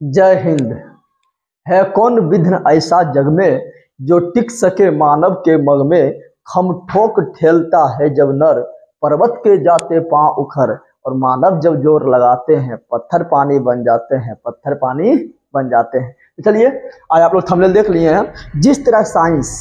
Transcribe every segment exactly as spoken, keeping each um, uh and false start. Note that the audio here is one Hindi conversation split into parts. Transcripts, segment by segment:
जय हिंद। है कौन विघ्न ऐसा जग में, जो टिक सके मानव के मग में। खम ठोक ठेलता है जब नर, पर्वत के जाते पांव उखर। और मानव जब जोर लगाते हैं, पत्थर पानी बन जाते हैं, पत्थर पानी बन जाते हैं। तो चलिए, आज आप लोग थंबनेल देख लिए हैं। जिस तरह साइंस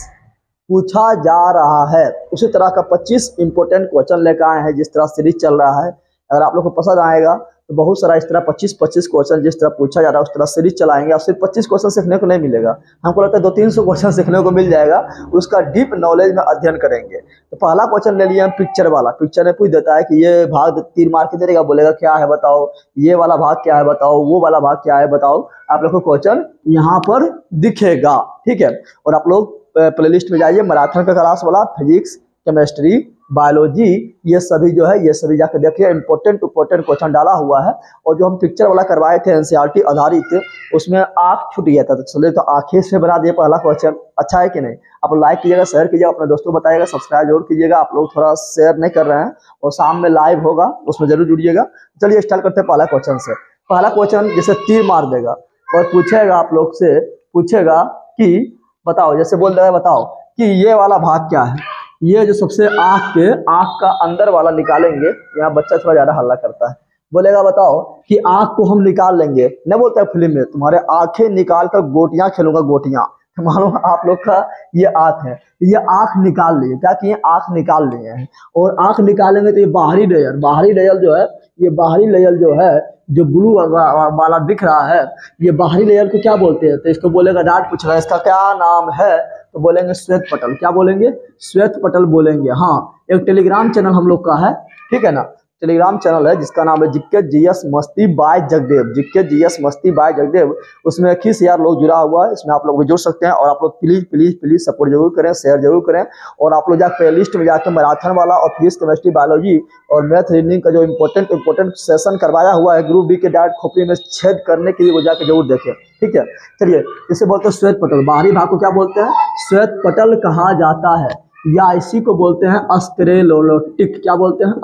पूछा जा रहा है, उसी तरह का पच्चीस इंपोर्टेंट क्वेश्चन लेकर आए हैं। जिस तरह सीरीज चल रहा है, अगर आप लोग को पसंद आएगा तो बहुत सारा इस तरह पच्चीस पच्चीस क्वेश्चन जिस तरह पूछा जा रहा है उस तरह सीरीज चलाएंगे। और सिर्फ पच्चीस क्वेश्चन सीखने को नहीं मिलेगा, हमको लगता है दो तीन सौ क्वेश्चन सीखने को मिल जाएगा। उसका डीप नॉलेज में अध्ययन करेंगे। तो पहला क्वेश्चन ले लिया हम पिक्चर वाला। पिक्चर में पूछ देता है कि ये भाग तीर मार के दे देगा, बोलेगा क्या है बताओ, ये वाला भाग क्या है बताओ, वो वाला भाग क्या है बताओ। आप लोग को क्वेश्चन यहाँ पर दिखेगा, ठीक है। और आप लोग प्ले लिस्ट में जाइए, मैराथन का क्लास वाला, फिजिक्स, केमिस्ट्री, बायोलॉजी, ये सभी जो है ये सभी जाकर देखिए। इंपॉर्टेंट इंपॉर्टेंट क्वेश्चन डाला हुआ है। और जो हम पिक्चर वाला करवाए थे एनसीईआरटी आधारित, उसमें आँख छूट गया था, तो चलिए तो आँखें से बना दिए पहला क्वेश्चन। अच्छा है कि नहीं? आप लाइक कीजिएगा, शेयर कीजिएगा, अपने दोस्तों बताइएगा, सब्सक्राइब जरूर कीजिएगा। आप लोग थोड़ा शेयर नहीं कर रहे हैं, और शाम में लाइव होगा, उसमें जरूर जुड़िएगा। चलिए स्टार्ट करते हैं पहला क्वेश्चन से। पहला क्वेश्चन जैसे तीर मार देगा और पूछेगा, आप लोग से पूछेगा कि बताओ, जैसे बोल रहा है बताओ कि ये वाला भाग क्या है। ये जो सबसे आँख के आँख का अंदर वाला निकालेंगे। यहाँ बच्चा थोड़ा ज्यादा हल्ला करता है। बोलेगा बताओ कि आँख को हम निकाल लेंगे, नहीं बोलता है फिल्म में, तुम्हारे आंखें निकाल कर गोटियां खेलूंगा गोटियां। तो मानो आप लोग का ये आँख है, ये आँख निकाल लिए, क्या किए आँख निकाल लिए हैं। और आँख निकालेंगे तो ये बाहरी लेयर, बाहरी लेयर जो है, ये बाहरी लेयर जो है, जो ब्लू वाला दिख रहा है, ये बाहरी लेयर को क्या बोलते हैं? तो इसको बोलेगा, डांट पूछेगा इसका क्या नाम है, तो बोलेंगे श्वेत पटल। क्या बोलेंगे? श्वेत पटल बोलेंगे। हाँ, एक टेलीग्राम चैनल हम लोग का है, ठीक है ना। टेलीग्राम चैनल है जिसका नाम है जिक्के जीएस मस्ती बाय जगदेव, जिक्के जीएस मस्ती बाय जगदेव। उसमें इक्कीस हजार लोग जुड़ा हुआ है, इसमें आप लोग भी जुड़ सकते हैं। और आप लोग प्लीज प्लीज प्लीज सपोर्ट जरूर करें, शेयर जरूर करें। और आप लोग जाकर प्ले लिस्ट में जाकर मैराथन वाला और फिजिक्स, केमिस्ट्री, बायोलॉजी और मैथ रीजनिंग का जो इंपॉर्टेंट इंपॉर्टेंट सेशन करवाया हुआ है ग्रुप डी के डायरेक्ट खोपड़ी में छेद करने के लिए, वो जाकर जरूर देखें, ठीक है। चलिए, इसे बोलते हैं श्वेत पटल। बाहरी भाग को क्या बोलते हैं? श्वेत पटल कहा जाता है, या इसी को बोलते हैं अस्कलेरोटिक। क्या बोलते हैं?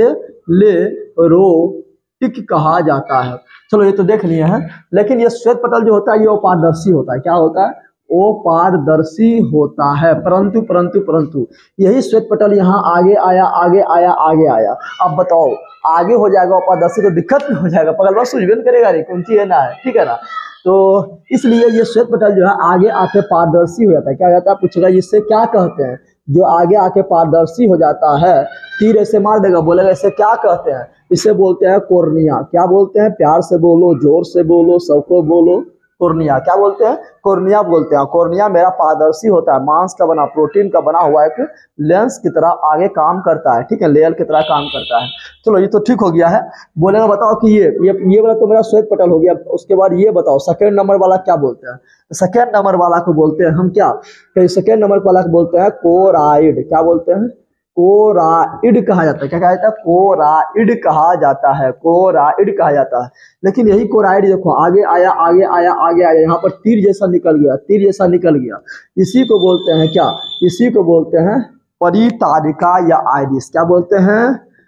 अस्कलेरोटिक कहा जाता है। चलो ये तो देख लिए हैं। लेकिन ये श्वेत पटल जो होता है ये अपारदर्शी होता है। क्या होता है? वो पारदर्शी होता है। परंतु परंतु परंतु यही श्वेत पटल यहाँ आगे आया आगे आया आगे आया। अब बताओ, आगे हो जाएगा अपारदर्शी तो दिक्कत नहीं हो जाएगा, पगलवा सूझबेन करेगा रे, कौन सी है ना है, ठीक है ना। तो इसलिए ये श्वेत पटल जो है आगे आके पारदर्शी हो जाता है। क्या जाता है? पूछेगा इससे क्या कहते हैं? जो आगे आके पारदर्शी हो जाता है, तीर ऐसे मार देगा, बोलेगा इसे क्या कहते हैं? इसे बोलते हैं कोर्निया। क्या बोलते हैं? प्यार से बोलो, जोर से बोलो, सबको बोलो, कोर्निया। क्या बोलते हैं? कोर्निया बोलते हैं। कोर्निया मेरा पारदर्शी होता है, मांस का बना, प्रोटीन का बना हुआ एक लेंस की तरह आगे काम करता है, ठीक है, लेयर की तरह काम करता है। चलो ये तो ठीक हो गया है। बोलेगा बताओ कि ये ये ये वाला तो मेरा श्वेत पटल हो गया। उसके बाद ये बताओ सेकेंड नंबर वाला क्या बोलते हैं? सेकेंड नंबर वाला को बोलते हैं हम क्या? सेकेंड नंबर वाला को बोलते हैं कोराइड। क्या बोलते हैं? कोराइड कहा जाता है। क्या कहा जाता है? कोराइड कहा जाता है, कोराइड कहा जाता है। लेकिन यही कोराइड देखो आगे आया आगे आया आगे आया, यहाँ पर तीर जैसा निकल गया, तीर जैसा निकल गया। इसी को बोलते हैं क्या? इसी को बोलते हैं परितारिका या आइरिस। क्या बोलते हैं?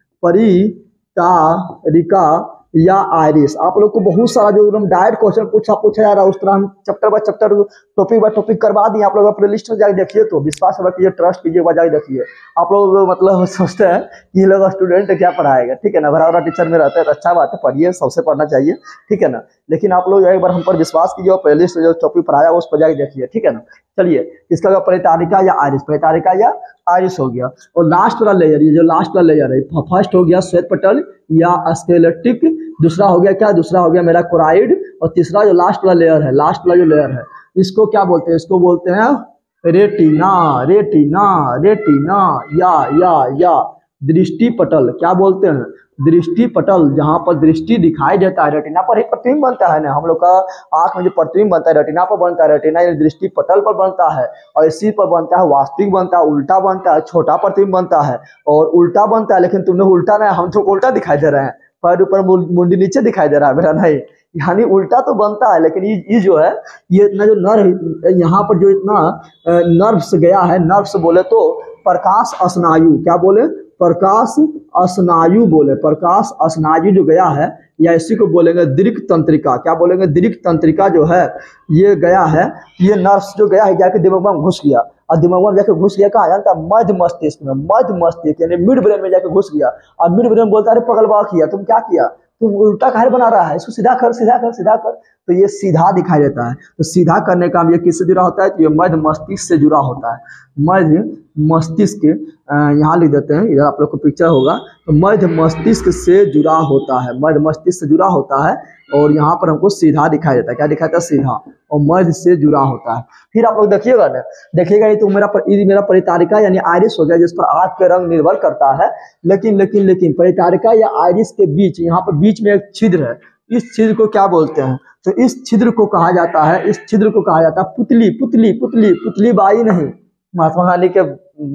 परितारिका या आइरिस। आप लोग को बहुत सारा जो एकदम डायरेक्ट क्वेश्चन पूछा पूछा जा रहा है, उस तरह हम chapter by chapter, topic by topic करवा दिए। आप लोग अपने लिस्ट में जाके देखिए, तो विश्वास रखिए, ट्रस्ट कीजिए, जाके देखिए। आप लोग मतलब सोचते हैं कि ये लोग स्टूडेंट क्या पढ़ाएगा, ठीक है ना, भरा भरा टीचर में रहता है तो अच्छा बात है, पढ़िए, सबसे पढ़ना चाहिए, ठीक है ना। लेकिन आप लोग एक बार हम पर विश्वास कीजिए और प्ले लिस्ट जो टॉपिक पढ़ाया उस पर जाके देखिए, ठीक है ना। चलिए, इसका परितारिका या आइरिस, परितारिका या आइरिस हो गया। और लास्ट वाला लेयर, ये जो लास्ट वाला लेयर है, फर्स्ट हो गया श्वेत पटल या स्केलेटिक, दूसरा हो गया क्या? दूसरा हो गया मेरा कोराइड, और तीसरा जो लास्ट वाला लेयर है, लास्ट वाला जो लेयर है, इसको क्या बोलते हैं? इसको बोलते हैं रेटिना, रेटिना, रेटिना या या या दृष्टि पटल। क्या बोलते हैं? दृष्टि पटल। जहाँ पर दृष्टि दिखाई देता है, रेटिना पर ही प्रतिबिंब बनता है ना, हम लोग का आंख में जो प्रतिबिंब बनता है रेटिना पर बनता है। रेटिना यानी दृष्टि पटल पर बनता है, और इसी पर बनता है वास्तविक बनता है, उल्टा बनता है, छोटा प्रतिबिंब बनता है और उल्टा बनता है। लेकिन तुमने उल्टा नहीं, हम तो उल्टा दिखाई दे रहे हैं, पैर ऊपर मुंडी नीचे दिखाई दे रहा है मेरा, नहीं, यानी उल्टा तो बनता है। लेकिन ये ये जो है, ये इतना जो नर्व यहाँ पर जो इतना नर्व्स गया है, नर्व्स बोले तो प्रकाश स्नायु। क्या बोले? प्रकाश स्नायु बोले, प्रकाश स्नायु जो गया है या इसी को बोलेंगे दीर्घ तंत्रिका। क्या बोलेंगे? दीर्घ तंत्रिका जो है ये गया है, ये नर्व्स जो गया है जाके दिमाग में घुस गया, और दिमाग में जाके घुस गया कहाँ जानता? मध्य मस्तिष्क में। मध्य मस्तिष्क यानी मिड ब्रेन में जाके घुस गया, और मिड ब्रेन बोलता है पगलवा किया, तुम क्या किया, तुम उल्टा काहे बना रहा है, इसको सीधा कर सीधा कर सीधा कर। तो ये सीधा दिखाई देता है। तो सीधा करने का ये किससे जुड़ा होता है? तो ये मध्य मस्तिष्क से जुड़ा होता है। मध्य मस्तिष्क यहाँ लिख देते हैं, इधर आप लोग को पिक्चर होगा। तो मध्य मस्तिष्क से जुड़ा होता है, मध्य मस्तिष्क से जुड़ा होता है, और यहाँ पर हमको सीधा दिखाई देता है। क्या दिखाई देता है? सीधा, और मध्य से जुड़ा होता है। फिर आप लोग देखिएगा ना, देखिएगा ये तो मेरा पर, ये मेरा परितारिका यानी आइरिस हो गया, जिस पर आँख के रंग निर्भर करता है। लेकिन लेकिन लेकिन परितारिका या आइरिस के बीच, यहाँ पर बीच में एक छिद्र है, इस छिद्र को क्या बोलते हैं? तो इस छिद्र को कहा जाता है, इस छिद्र को कहा जाता है पुतली। पुतली पुतली पुतली बाई नहीं, महात्मा गांधी के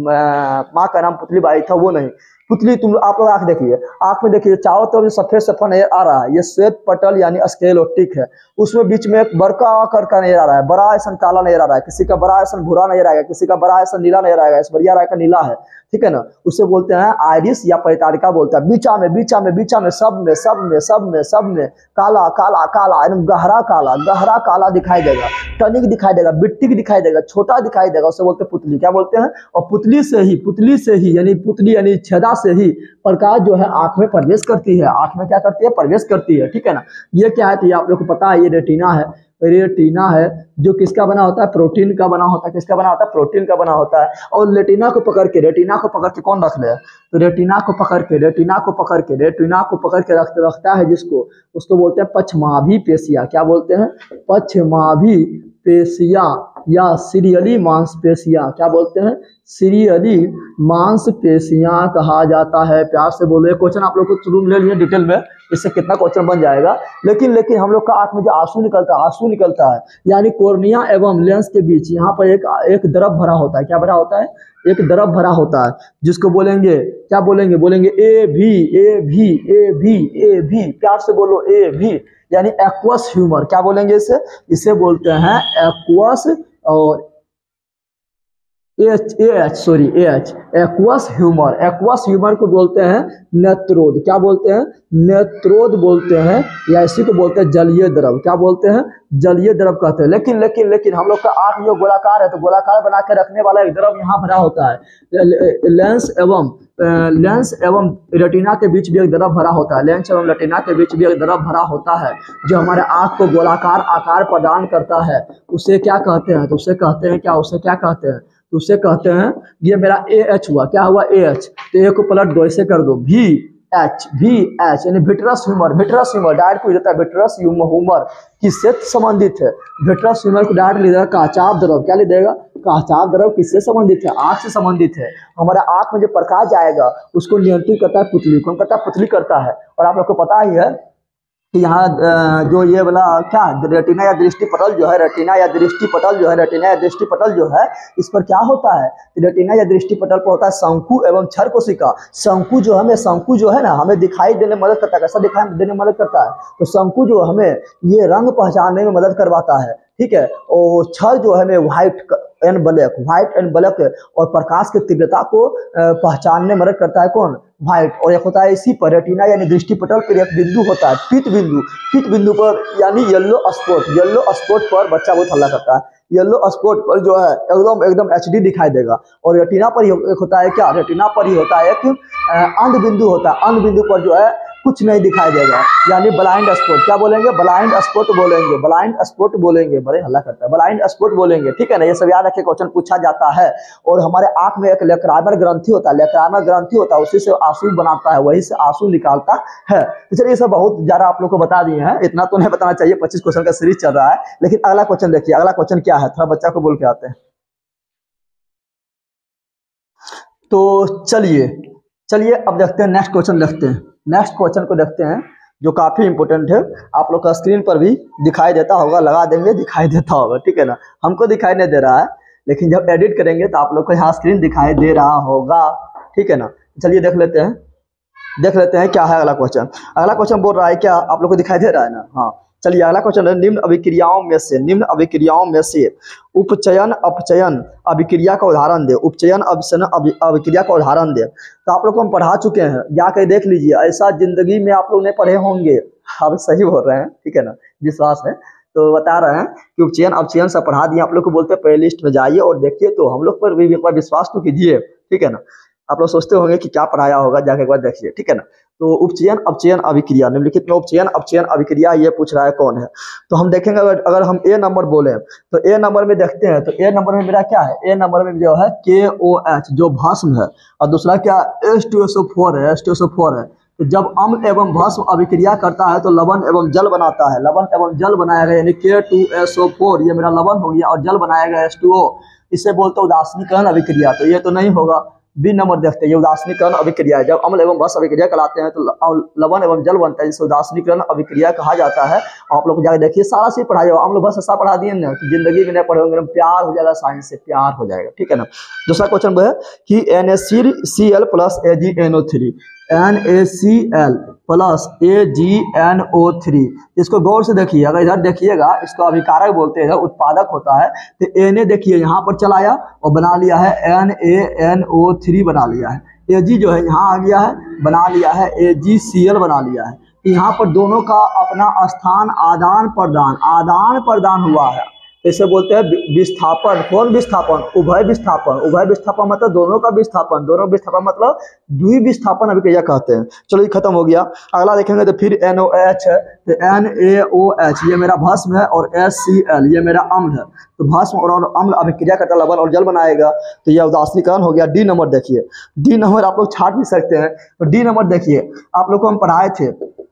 माँ का नाम पुतली बाई था, वो नहीं। पुतली, तुम आप लोग आंख देखिए, आंख में देखिए चारों तरफ सफेद सफेद नजर आ रहा है, ये श्वेत पटल यानी स्क्लेरोटिक है। उसमें बीच में एक बड़का आकर का नजर आ रहा है, बड़ा ऐसा काला नजर आ रहा है, किसी का बड़ा ऐसा भूरा नजर आएगा, किसी का बड़ा ऐसा नीला नजर आएगा, इस बढ़िया रहा का नीला है, ठीक है ना। उसे बोलते हैं आइरिस या परितारिका बोलता है। बीचा में बीचा में बीचा में सब में सब में सब में सब में काला काला काला एकदम गहरा काला गहरा काला दिखाई देगा, टनिक दिखाई देगा, बिट्टिक दिखाई देगा, छोटा दिखाई देगा, उसे बोलते हैं पुतली। क्या बोलते हैं? और पुतली से ही पुतली से ही यानी पुतली यानी छेदा से ही प्रकाश जो है आंख में प्रवेश करती है। आंख में क्या करती है? प्रवेश करती है, ठीक है ना। ये क्या है? तो ये आप लोग को पता है, ये रेटिना है। रेटिना है जो किसका बना होता है? प्रोटीन का बना होता है। किसका बना होता है? प्रोटीन का बना होता है। और रेटिना को पकड़ के रेटिना को पकड़ के कौन रख ले? तो रेटिना को पकड़ के रेटिना को पकड़ के रेटिना को पकड़ के रख रखता है जिसको, उसको बोलते हैं पश्चमाभी पेशिया। क्या बोलते हैं? पश्चमाभी पेशिया या सीरियली मांसपेशियां। क्या बोलते हैं? सीरियली मांसपेशियां कहा जाता है। प्यार से बोलो। क्वेश्चन आप लोग को शुरू में ले लिए डिटेल में, इससे कितना क्वेश्चन बन जाएगा। लेकिन लेकिन हम लोग का आंख में जो आंसू निकलता है, आंसू निकलता है यानी कोर्निया एवं लेंस के बीच यहाँ पर एक एक द्रव भरा होता है। क्या भरा होता है? एक द्रव भरा होता है, जिसको बोलेंगे, क्या बोलेंगे? बोलेंगे ए भी ए भी ए भी ए भी। प्यार से बोलो, ए भी यानी एक्वस ह्यूमर। क्या बोलेंगे इसे? इसे बोलते हैं एक्वस और H H sorry H aqueous humour. Aqueous humour को बोलते हैं नेत्रोद। क्या बोलते हैं? नेत्रोद बोलते हैं, या इसी को बोलते हैं जलीय द्रव। क्या बोलते हैं? जलीय द्रव कहते हैं। लेकिन लेकिन लेकिन हम लोग का आंख जो गोलाकार है, तो गोलाकार बना के रखने वाला एक द्रव यहाँ भरा होता है। लेंस एवं लेंस एवं रेटिना के बीच भी एक द्रव भरा होता है। लेंस एवं रेटिना के बीच भी एक द्रव भरा होता है जो हमारे आंख को गोलाकार आकार प्रदान करता है। उसे क्या कहते हैं? तो उसे कहते हैं क्या? उसे क्या कहते हैं? तो उसे कहते हैं, ये मेरा ए एच हुआ। क्या हुआ? A H. तो ए को पलट दो, ऐसे कर दो, भी एच भी एच यानी vitreous humour. Vitreous humour direct पूछ देता है विट्रस ह्यूमर किससे संबंधित है? विट्रस ह्यूमर को डायरेक्ट ले देगा काचाप द्रव। क्या ले देगा? काचाप द्रव किससे संबंधित है? आंख से संबंधित है। हमारा आंख में जो प्रकाश जाएगा उसको नियंत्रित करता है पुतली। कौन करता है? पुतली करता है। और आप लोग को पता ही है कि यहाँ जो ये वाला क्या रेटिना या दृष्टि पटल जो है, रेटिना या दृष्टि पटल जो है, रेटिना या दृष्टि पटल जो है, इस पर क्या होता है? रेटिना या दृष्टि पटल पर होता है शंकु एवं क्षर कोशिका। शंकु जो हमें शंकु जो है ना, हमें दिखाई देने में मदद करता है। कैसा दिखाई देने में मदद करता है? तो शंकु जो हमें ये रंग पहचानने में मदद करवाता है, ठीक है। और क्षर जो है हमें white and black, white and black और प्रकाश की तीव्रता को पहचानने में मदद करता है। कौन? व्हाइट। और एक होता है इसी पर रेटिना यानी दृष्टि पटल पर एक बिंदु होता है, पीत बिंदु। पीत बिंदु पर यानी येलो स्पॉट, येलो स्पॉट पर बच्चा बहुत हल्ला करता है। येलो स्पॉट पर जो है एकदम एकदम एचडी दिखाई देगा। और रेटिना पर ही एक होता है क्या? रेटिना पर ही होता है एक अंध बिंदु होता है। अंध बिंदु पर जो है कुछ नहीं दिखाई देगा, यानी ब्लाइंड स्पॉट। क्या बोलेंगे? ब्लाइंड स्पॉट बोलेंगे, ब्लाइंड स्पॉट बोलेंगे। बड़े हल्ला करता है, ब्लाइंड स्पॉट बोलेंगे, ठीक है ना। ये सब याद रखे, क्वेश्चन पूछा जाता है। और हमारे आंख में एक लेक्राइमर ग्रंथि होता है, लेक्राइमर ग्रंथि होता है, उसी से आंसू बनाता है, वही से आंसू निकालता है। तो चलिए, ये सब बहुत ज्यादा आप लोग को बता दिए हैं, इतना तो नहीं बताना चाहिए। पच्चीस क्वेश्चन का सीरीज चल रहा है। लेकिन अगला क्वेश्चन देखिए, अगला क्वेश्चन क्या है, थोड़ा बच्चा को बोल के आते हैं। तो चलिए चलिए अब देखते हैं, नेक्स्ट क्वेश्चन देखते हैं। नेक्स्ट क्वेश्चन को देखते हैं जो काफी इंपोर्टेंट है। आप लोग का स्क्रीन पर भी दिखाई देता होगा, लगा देंगे, दिखाई देता होगा, ठीक है ना। हमको दिखाई नहीं दे रहा है, लेकिन जब एडिट करेंगे तो आप लोग को यहाँ स्क्रीन दिखाई दे रहा होगा, ठीक है ना। चलिए देख लेते हैं, देख लेते हैं क्या है अगला क्वेश्चन। अगला क्वेश्चन बोल रहा है क्या? आप लोग को दिखाई दे रहा है ना? हाँ, चलिए अगला क्वेश्चन है, निम्न अभिक्रियाओं में से निम्न अभिक्रियाओं में से उपचयन अपचयन अभिक्रिया का उदाहरण दे। उपचयन अपचयन अभिक्रिया का उदाहरण दे। तो आप लोग को हम पढ़ा चुके हैं, जाकर देख लीजिए, ऐसा जिंदगी में आप लोग ने पढ़े होंगे। आप सही बोल रहे हैं, ठीक है ना, विश्वास है। तो बता रहे हैं कि उपचयन अपचयन सब पढ़ा दिए। आप लोग को बोलते हैं प्ले लिस्ट में जाइए और देखिए, तो हम लोग पर भी एक बार विश्वास तो कीजिए, ठीक है ना। आप लोग सोचते होंगे कि क्या पढ़ाया होगा, जाके एक बार देखिए, ठीक है ना। तो उपचयन अपचयन अभिक्रिया, निम्नलिखित में उपचयन अपचयन अभिक्रिया ये पूछ रहा है कौन है। तो हम देखेंगे, अगर अगर हम ए नंबर बोले तो ए नंबर में देखते हैं, तो ए नंबर में मेरा क्या है, ए नंबर में जो है के ओ एच जो भस्म है, और दूसरा क्या H two S O four है, H two S O four है। तो जब अम्ल एवं भस्म अभिक्रिया करता है तो लवण एवं जल बनाता है, लवण एवं जल बनाएगा, यानी के टू एस ओ फोर ये मेरा लवण हो गया और जल बनाएगा एच टू ओ। इसे बोलते हैं उदासीनीकरण अभिक्रिया। तो ये तो नहीं होगा। बी नंबर देखते हैं, ये उदासीनीकरण अभिक्रिया है। जब अम्ल एवं भस्म अभिक्रिया कराते हैं तो लवण एवं जल बनता है, जिसे उदासीनीकरण अभिक्रिया कहा जाता है। आप लोग जाकर देखिए, सारा चीज पढ़ाया हुआ, अम्ल भस्म सब पढ़ा दिए ना, तो जिंदगी में नहीं पढ़े होंगे, प्यार हो जाएगा, साइंस से प्यार हो जाएगा, ठीक है ना। दूसरा क्वेश्चन वो है कि N A C L plus A G N O three N A C L plus A G N O three, इसको गौर से देखिए। अगर इधर देखिएगा, इसको अभिकारक बोलते हैं, उत्पादक होता है। तो एन ए देखिए यहाँ पर चलाया और बना लिया है N A N O three बना लिया है। ए जी जो है यहाँ आ गया है, बना लिया है ए जी सी एल बना लिया है। यहाँ पर दोनों का अपना स्थान आदान प्रदान आदान प्रदान हुआ है, इसे बोलते हैं विस्थापन। कौन विस्थापन? उभय विस्थापन। उभय विस्थापन मतलब दोनों का विस्थापन, दोनों विस्थापन मतलब द्वि विस्थापन अभिक्रिया कहते हैं। चलो ये खत्म हो गया। अगला देखेंगे तो फिर एन ओ एच है, तो एन ए ओ एच ये मेरा भस्म है और एस सी एल ये मेरा अम्ल है। तो भस्म और अम्ल अभिक्रिया करता लवण और जल बनाएगा, तो यह उदासीनीकरण हो गया। डी नंबर देखिए, डी नंबर आप लोग छाट भी सकते हैं। तो डी नंबर देखिए, आप लोग को हम पढ़ाए थे,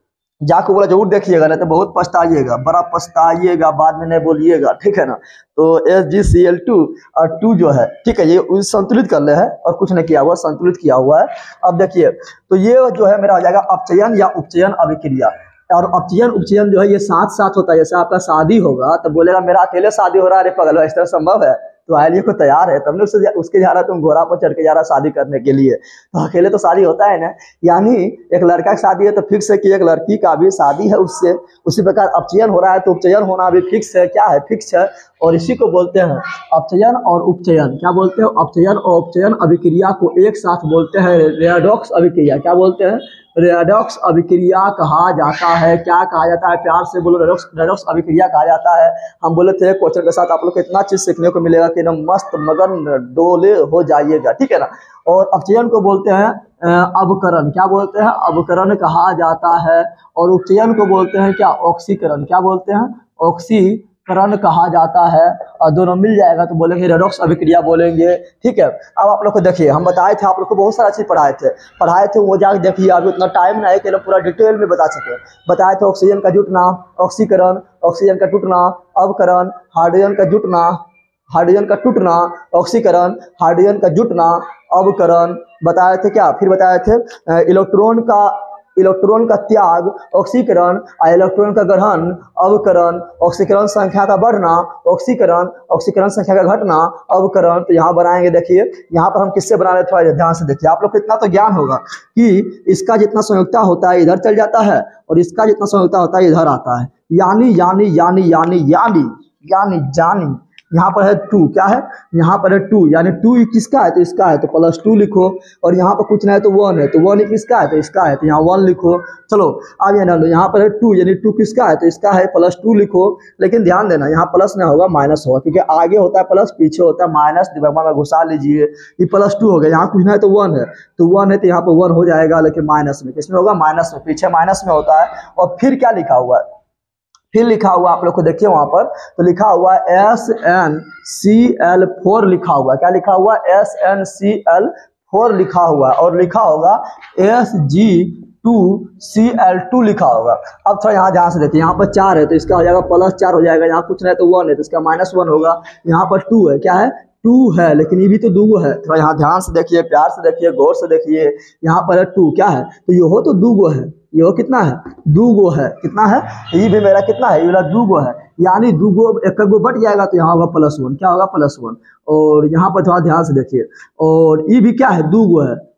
जाको बोला जरूर देखिएगा, नहीं तो बहुत पछताइएगा, बड़ा पछताइएगा, बाद में नहीं बोलिएगा, ठीक है ना। तो S G C L two और टू जो है, ठीक है, ये संतुलित कर ले है और कुछ नहीं किया हुआ, संतुलित किया हुआ है। अब देखिए, तो ये जो है मेरा हो जाएगा अपचयन या उपचयन अभिक्रिया। और अपचयन उपचयन जो है ये साथ साथ होता है। जैसे आपका शादी होगा तो बोलेगा मेरा अकेले शादी हो रहा है, अरे पगल, इस तरह संभव है? तो आइए को तैयार है, तब ने उससे उसके जा रहा, तुम घोड़ा पर चढ़ के जा रहा शादी करने के लिए। तो अकेले तो शादी होता है ना, यानी एक लड़का की शादी है तो फिक्स है कि एक लड़की का भी शादी है उससे। उसी प्रकार अपचयन हो रहा है तो उपचयन होना भी फिक्स है। क्या है? फिक्स है। और इसी को बोलते हैं अपचयन और उपचयन। क्या बोलते हैं? अपचयन और उपचयन अभिक्रिया को एक साथ बोलते हैं रेडॉक्स अभिक्रिया। क्या बोलते हैं? रेडॉक्स अभिक्रिया कहा जाता है। क्या कहा जाता है? प्यार से बोलो, रेडॉक्स रेडॉक्स अभिक्रिया कहा जाता है। हम बोले थे क्वेश्चन के साथ आप लोग को इतना चीज सीखने को मिलेगा कि एकदम मस्त मगन डोले हो जाइएगा, ठीक है ना। और अपचयन को बोलते हैं अवकरण। क्या बोलते हैं? अवकरण कहा जाता है। और उपचयन को बोलते हैं क्या? ऑक्सीकरण। क्या बोलते हैं? ऑक्सीकरण कहा जाता है। और दोनों मिल जाएगा तो बोलेंगे रेडॉक्स अभिक्रिया बोलेंगे, ठीक है। अब आप लोग को देखिए, हम बताए थे, आप लोग को बहुत सारा चीज पढ़ाए थे पढ़ाए थे वो जाके देखिए। अभी उतना टाइम नहीं है कि पूरा डिटेल में बता सके। बताए थे ऑक्सीजन का जुटना, ऑक्सीकरण, ऑक्सीजन का टूटना, अवकरण, हाइड्रोजन का जुटना, हाइड्रोजन का टूटना, ऑक्सीकरण, हाइड्रोजन का जुटना, अवकरण बताए थे। क्या फिर बताए थे? इलेक्ट्रॉन का इलेक्ट्रॉन का त्याग, ऑक्सीकरण, इलेक्ट्रॉन का ग्रहण, अवकरण, ऑक्सीकरण संख्या का बढ़ना, ऑक्सीकरण, ऑक्सीकरण संख्या का घटना, अवकरण। तो यहाँ बनाएंगे, देखिए यहाँ पर हम किससे बना रहे, थोड़ा ध्यान से देखिए। आप लोग को इतना तो ज्ञान होगा कि इसका जितना संयुक्ता होता है इधर चल जाता है और इसका जितना संयुक्ता होता है इधर आता है। यानी यानी यानी यानी यानी यानी जानी यहाँ पर है टू। क्या है? यहाँ पर है टू, यानी टू किसका है? तो इसका है, तो प्लस टू लिखो। और यहाँ पर कुछ नहीं है तो वन है, तो वन किसका है? तो इसका है, तो यहाँ वन लिखो। चलो आगे ना लो, यहाँ पर है टू, यानी टू किसका है? तो इसका है, प्लस टू लिखो। लेकिन ध्यान देना, यहाँ प्लस नहीं होगा, माइनस होगा, क्योंकि आगे होता है प्लस, पीछे होता है माइनस। दिमाग में घुसा लीजिए, ये प्लस टू हो गया। यहाँ कुछ नहीं है तो वन है, तो वन है तो यहाँ पर वन हो जाएगा, लेकिन माइनस में। किसमें होगा? माइनस में, पीछे माइनस में होता है। और फिर क्या लिखा हुआ है? फिर लिखा हुआ आप लोग को देखिए वहां पर, तो लिखा हुआ S N C L four लिखा हुआ। क्या लिखा हुआ? S N C L four लिखा हुआ। और लिखा होगा S G two C L two लिखा होगा। अब थोड़ा यहाँ ध्यान से देखिए, यहाँ पर चार है तो इसका हो जाएगा प्लस चार हो जाएगा। यहाँ कुछ नहीं तो वन है तो इसका माइनस वन होगा। यहाँ पर टू है, क्या है? टू है, लेकिन ये भी तो दूगो है। थोड़ा यहाँ ध्यान से देखिए, प्यार से देखिए, गौर से देखिए। यहाँ पर है टू, क्या है? तो ये हो तो दूगो है, ये हो कितना है? दूगो है। कितना है? ये भी मेरा कितना है? ये वाला दूगो है, यानी दूगो एक गो बट जाएगा तो यहाँ होगा प्लस वन। क्या होगा? Plus one. और यहाँ पर थोड़ा ध्यान से देखिए, और ये भी क्या है? दूगो है,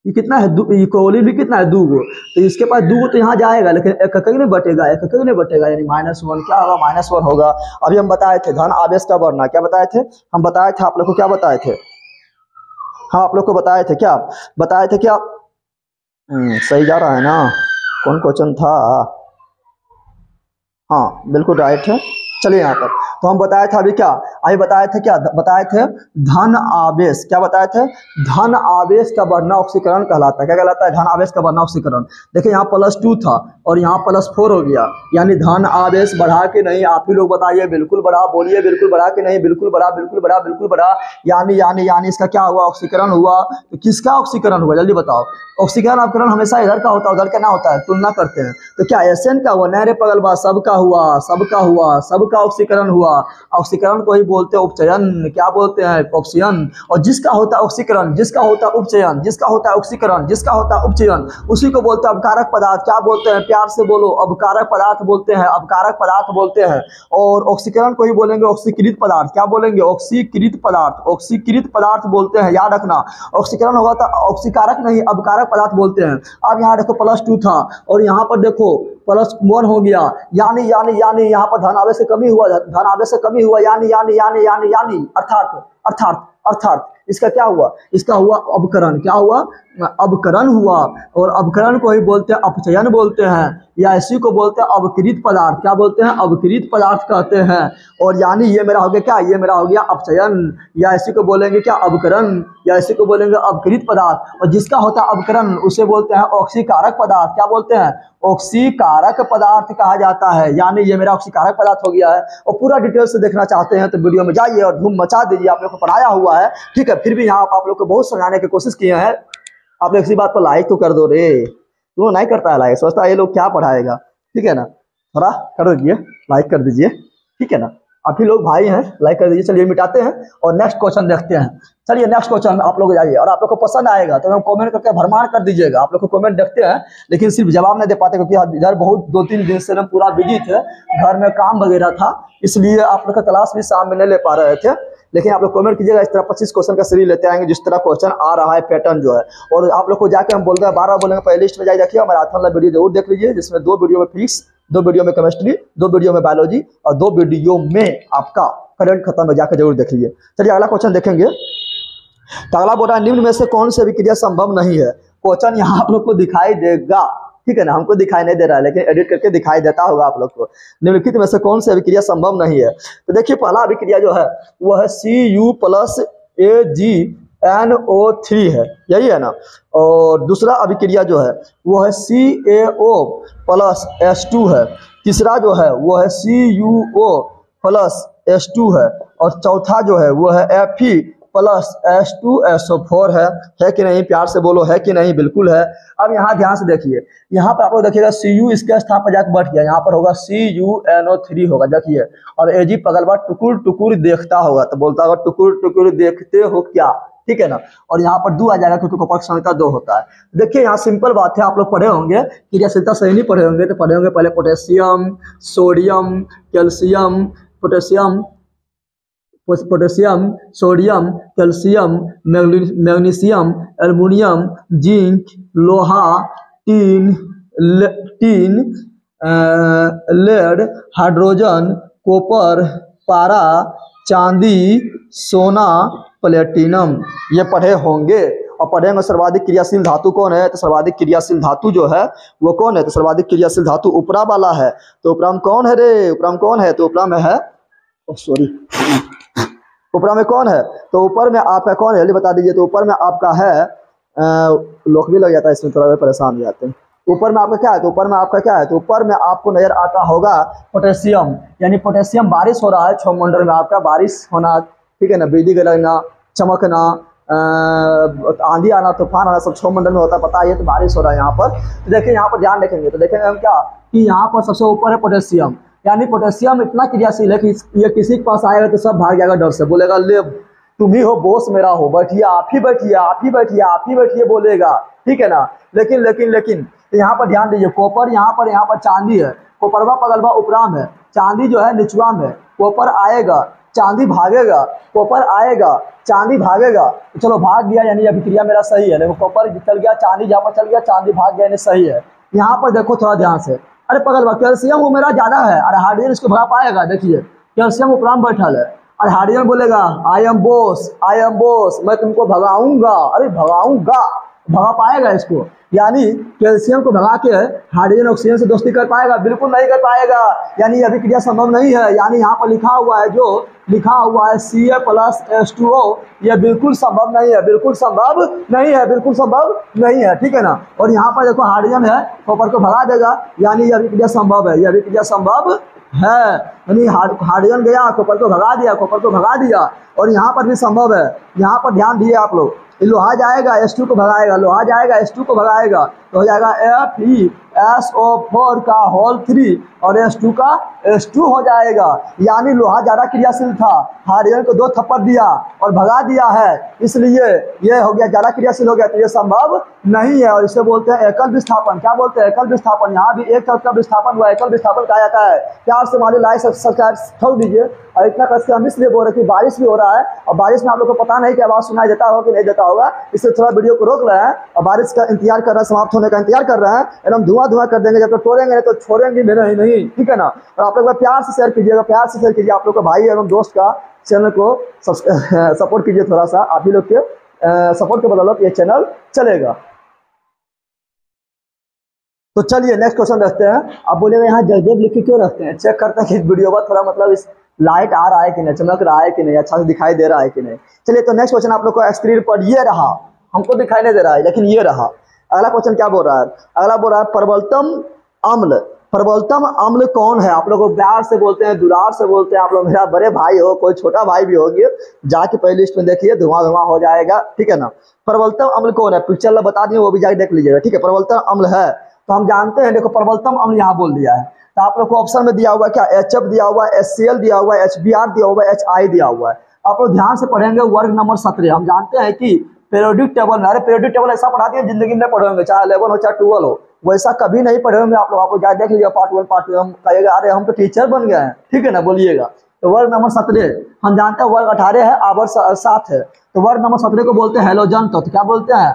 ये कितना है, ये कोलिन भी कितना है, दो गो, तो इसके पास दो गो तो यहाँ जाएगा, लेकिन एक एक नहीं बटेगा, एक एक नहीं बटेगा, यानी माइनस वन क्या होगा, माइनस वन होगा। अभी हम बताए थे धन आवेश का बढ़ना, क्या बताए थे हम, बताए थे आप लोग को, क्या बताए थे, हाँ आप लोग को बताए थे, क्या बताए थे, क्या सही जा रहा है ना, कौन क्वेश्चन था, हाँ बिल्कुल राइट है। चलिए यहाँ पर तो हम बताए थे अभी क्या, अभी बताए थे क्या, बताए थे धन आवेश, क्या बताए थे, धन आवेश का बढ़ना ऑक्सीकरण कहलाता है, क्या कहलाता है, धन आवेश का बढ़ना ऑक्सीकरण। देखिए यहाँ प्लस टू था और यहाँ प्लस फोर हो गया, यानी धन आवेश बढ़ा कि नहीं, आप ही लोग बताइए, बिल्कुल बढ़ा, बोलिए बिल्कुल बढ़ा कि नहीं, बिल्कुल बढ़ा, बिल्कुल बढ़ा, बिल्कुल बढ़ा, यानी यानी यानी इसका क्या हुआ, ऑक्सीकरण हुआ। तो किसका ऑक्सीकरण हुआ, जल्दी बताओ, ऑक्सीकरण अपकरण हमेशा इधर का होता है, उधर का ना होता है, तुलना करते हैं। तो क्या एसएन का हुआ, नहरे पगलबा, सबका हुआ, सबका हुआ, सबका ऑक्सीकरण हुआ। ऑक्सीकरण को ही बोलते हैं उपचयन, क्या बोलते हैं, ऑक्सीजन। और जिसका होता है ऑक्सीकरण, जिसका होता है उपचयन, जिसका होता है ऑक्सीकरण, जिसका होता है उपचयन, उसी को बोलते हैं अबकारक पदार्थ। क्या बोलते हैं, प्यार से बोलो, अबकारक पदार्थ बोलते हैं, अबकारक पदार्थ बोलते हैं। और ऑक्सीकरण को ही बोलेंगे ऑक्सीकृत पदार्थ, क्या बोलेंगे, ऑक्सीकृत पदार्थ, ऑक्सीकृत पदार्थ बोलते हैं, याद रखना। ऑक्सीकरण होगा तो ऑक्सीकारक नहीं, अबकारक पदार्थ बोलते हैं। अब यहाँ देखो प्लस टू था और यहाँ पर देखो प्लस वन हो गया, यानी यानी यानी यहाँ पर धन आवेश से कमी हुआ, धन आवेश से कमी हुआ, यानी यानी यानी यानी यानी अर्थात अर्थात अर्थात इसका क्या हुआ, इसका हुआ अबकरण, क्या हुआ, अबकरण हुआ। और अबकरण को ही बोलते हैं अपचयन बोलते हैं, या इसी को बोलते हैं अवकृत पदार्थ, क्या बोलते हैं, अवकृत पदार्थ कहते हैं। और यानी ये मेरा हो गया क्या, ये मेरा हो गया अपचयन, या इसी को बोलेंगे क्या, अबकरण, या इसी को बोलेंगे अवकृत पदार्थ। और जिसका होता है अबकरण उसे बोलते हैं ऑक्सीकारक पदार्थ, क्या बोलते हैं, ऑक्सीकारक पदार्थ कहा जाता है। यानी ये मेरा ऑक्सीकारक पदार्थ हो गया है। और पूरा डिटेल से देखना चाहते हैं तो वीडियो में जाइए और धूम मचा दीजिए, आप लोग को पढ़ाया हुआ है, ठीक है। फिर भी यहाँ आप लोग को बहुत समझाने की कोशिश किए हैं, आप लोग इसी बात पर लाइक तो कर दो रे, तुम नहीं करता है लाइक, सोचता है ये लोग क्या पढ़ाएगा, ठीक है ना, थोड़ा कर दीजिए, लाइक कर दीजिए, ठीक है ना, आप ही लोग भाई हैं, लाइक कर दीजिए। चलिए मिटाते हैं और नेक्स्ट क्वेश्चन देखते हैं। चलिए नेक्स्ट क्वेश्चन आप लोग जाइए, और आप लोग को पसंद आएगा तो हम कमेंट करके भरमार कर दीजिएगा। आप लोग को कमेंट देखते हैं लेकिन सिर्फ जवाब नहीं दे पाते, क्योंकि इधर बहुत दो तीन दिन से हम पूरा बिजी थे, घर में काम वगैरह था, इसलिए आप लोग का क्लास भी शाम में नहीं ले पा रहे थे। लेकिन आप लोग कमेंट कीजिएगा, इस तरह पच्चीस क्वेश्चन का सीरीज लेते आएंगे, जिस तरह क्वेश्चन आ रहा है पैटर्न जो है। और आप लोग को जाके हम बोल रहे हैं बार बार बोलेंगे, पहले लिस्ट में जाइए देखिए, हमारा मैराथन वीडियो जरूर देख लीजिए, जिसमें दो वीडियो में फिजिक्स, दो वीडियो में केमिस्ट्री, दो वीडियो में बायोलॉजी और दो वीडियो में आपका करंट खत्म में जाकर जरूर देख लीजिए। चलिए अगला क्वेश्चन देखेंगे। तो अगला बोल रहा है, निम्न में से कौन सी अभिक्रिया संभव नहीं है। क्वेश्चन यहाँ आप लोग को दिखाई देगा, ठीक है ना, हमको दिखाई नहीं दे रहा है लेकिन एडिट करके दिखाई देता होगा आप लोग को। निम्नलिखित में से कौन सी अभिक्रिया संभव नहीं है। तो देखिए पहला अभिक्रिया जो है वो है C U plus A G N O three है, यही है ना। और दूसरा अभिक्रिया जो है वो है C A O plus S two है। तीसरा जो है वो है C U O plus S two है। और चौथा जो है वो है F E plus S two S O four है। है कि नहीं, प्यार से बोलो, है कि नहीं, बिल्कुल है। अब यहाँ ध्यान से देखिए, यहाँ पर आप लोग देखिएगा सी यू इसके स्थान पर जाकर बैठ गया, यहाँ पर होगा C U N O three होगा, देखिए। और ए जी पगलबा टुकुर टुकुर देखता होगा, तो बोलता होगा टुकुर टुकुर देखते हो क्या, ठीक है ना। और यहाँ पर दो आ जाएगा क्योंकि कपक संहिता दो होता है। देखिए यहाँ सिंपल बात है, आप लोग पढ़े होंगे, क्रियाशीलता सही नहीं पढ़े होंगे तो पढ़े होंगे पहले potassium, sodium, calcium, potassium potassium, sodium, calcium, magnesium, aluminium, zinc, लोहा, टीन, ले, टीन लेड, हाइड्रोजन, कॉपर, पारा, चांदी, सोना, प्लेटिनम, ये पढ़े होंगे। और पढ़ेंगे सर्वाधिक क्रियाशील धातु कौन है, तो सर्वाधिक क्रियाशील धातु जो है वो कौन है, तो सर्वाधिक क्रियाशील धातु उपरा वाला है। तो उपरा में कौन है रे, उपरा में कौन है, तो उपरा में है, सॉरी ऊपर में कौन है, तो ऊपर में आपका कौन है, जल्दी बता दीजिए। तो ऊपर में आपका है, लोक भी लग जाता है इसमें, थोड़ा परेशान हो जाते हैं। ऊपर में आपका क्या है, तो ऊपर में आपका क्या है, तो ऊपर में आपको नजर आता होगा पोटेशियम, यानी पोटेशियम बारिश हो रहा है छह मंडल में, आपका बारिश होना, ठीक है ना, बिजली गिरना, चमकना, आंधी आना, तूफान आना, सब छह मंडल में होता है, पता है, तो बारिश हो रहा है यहाँ पर। तो देखिए यहाँ पर ध्यान रखेंगे तो देखेंगे हम क्या, कि यहाँ पर सबसे ऊपर है पोटेशियम, यानी पोटेशियम इतना क्रियाशील है कि ये किसी के पास आएगा तो सब भाग जाएगा डर से, बोलेगा ले तुम ही हो बॉस मेरा हो, बैठिए आप ही बैठिए आप ही बैठिए आप ही बैठिए बोलेगा, ठीक है ना। लेकिन लेकिन लेकिन तो यहाँ पर ध्यान दीजिए, कॉपर यहाँ पर यहाँ पर चांदी है, कॉपरवा पगलवा उपराम है, चांदी जो है निचवा में, कॉपर आएगा, चांदी भागेगा, कॉपर आएगा, चांदी भागेगा। तो चलो भाग गया, यानी अभिक्रिया मेरा सही है। देखो कॉपर चल गया, चांदी जहाँ पर चल गया, चांदी भाग गया, यानी सही है। यहाँ पर देखो थोड़ा ध्यान से, अरे पगल कैल्शियम वो मेरा ज्यादा है, अरे हाइड्रोजन इसको भगा पाएगा? देखिए कैल्शियम उपराम बैठल है, और हाइड्रोजन बोलेगा I am boss, I am boss, मैं तुमको भगाऊंगा। अरे भगाऊंगा, भगा पाएगा इसको? यानी कैल्शियम को भगा के हाइड्रोजन ऑक्सीजन से दोस्ती कर पाएगा? बिल्कुल नहीं कर पाएगा, यानी अभिक्रिया संभव नहीं है। यानी यहाँ पर लिखा हुआ है, जो लिखा हुआ है C A plus H two O, यह बिल्कुल संभव नहीं है, बिल्कुल संभव नहीं है, बिल्कुल संभव नहीं है, ठीक है ना। और यहाँ पर देखो हाइड्रोजन है, कॉपर को भगा देगा, यानी यह अभिक्रिया संभव है, यह अभिक्रिया संभव है। यानी हाइड्रोजन गया, कॉपर को भगा दिया, कॉपर को भगा दिया, और यहाँ पर भी संभव है। यहाँ पर ध्यान दिए आप लोग, लोहा जाएगा एच टू को भगाएगा, लोहा जाएगा एच टू को भगाएगा, तो हो जाएगा F E S O four का होल थ्री और एच टू का एच टू हो जाएगा। यानी लोहा ज़्यादा क्रियाशील था, हाइड्रोजन को दो थप्पड़ दिया और भगा दिया है, इसलिए ये हो गया ज़्यादा क्रियाशील हो गया, तो ये संभव नहीं है। और इसे बोलते हैं एकल विस्थापन। क्या बोलते हैं? एकल विस्थापन। यहाँ भी एक तरफ का विस्थापन हुआ, एकल विस्थापन कहा जाता है। प्यार से हमारी लाइक सब्सक्राइब ठोक दीजिए। और इतना कसके हम इसलिए बोल रहे कि बारिश भी हो रहा है, और बारिश में आप लोग को पता नहीं कि आवाज़ सुनाई देता हो कि नहीं देता होगा, इससे थोड़ा वीडियो को रोक रहे हैं और बारिश का इंतजार कर रहे हैं, समाप्त होने का इंतजार कर रहे हैं। एकदम धुआं धुआं कर देंगे, जब तक तोड़ेंगे नहीं तो छोड़ेंगे भी नहीं, नहीं, ठीक है ना। और आप लोग प्यार से शेयर कीजिएगा, प्यार से शेयर कीजिए, आप लोग का भाई एवं दोस्त का चैनल को सपोर्ट कीजिए थोड़ा सा, आप ही लोग के सपोर्ट के बदौलत ये चैनल चलेगा। तो चलिए नेक्स्ट क्वेश्चन रखते हैं। आप बोलेंगे यहाँ जयदेव लिख के क्यों रखते हैं? चेक करते हैं कि वीडियो पर थोड़ा मतलब इस लाइट आ रहा है कि नहीं, चमक रहा है कि नहीं, अच्छा से दिखाई दे रहा है कि नहीं। चलिए तो नेक्स्ट क्वेश्चन आप लोग को स्क्रीन पर ये रहा, हमको दिखाई नहीं दे रहा है लेकिन ये रहा। अगला क्वेश्चन क्या बोल रहा है? अगला बोल रहा है प्रबलतम अम्ल। प्रबलतम अम्ल कौन है? आप लोग को प्यार से बोलते हैं, दुलार से बोलते हैं। आप लोग मेरा बड़े भाई हो, कोई छोटा भाई भी होगी, जाके पहले लिस्ट में देखिए, धुआं धुआं हो जाएगा, ठीक है ना। प्रबलतम अम्ल कौन है? पिक्चर बता दिए, वो भी जाके देख लीजिएगा, ठीक है। प्रबलतम अम्ल है तो हम जानते हैं, देखो प्रबलतम अम्ल यहाँ बोल दिया है, तो आप लोग को ऑप्शन में दिया हुआ क्या? एच एफ दिया हुआ है, एच सी एल दिया हुआ है, एच बी आर दिया हुआ है, एच आई दिया हुआ है। आप लोग ध्यान से पढ़ेंगे वर्ग नंबर सत्रह। हम जानते हैं कि पीरियोडिक टेबल में, अरे पीरियोडिक टेबल ऐसा पढ़ा दिया जिंदगी में पढ़े होंगे, चाहे इलेवन हो चाहे ट्वेल्व हो, वैसा कभी नहीं पढ़े होंगे आप लोग। आपको जाए देख लीजिए पार्ट वन पार्ट टू, हम कहेगा अरे हम तो टीचर बन गए हैं, ठीक है ना, बोलिएगा। तो वर्ग नंबर सत्रह हम जानते हैं, वर्ग अठारह है, आवर्त सात है, तो वर्ग नंबर सत्रह को बोलते हैं हेलोजन तत्व। क्या बोलते हैं?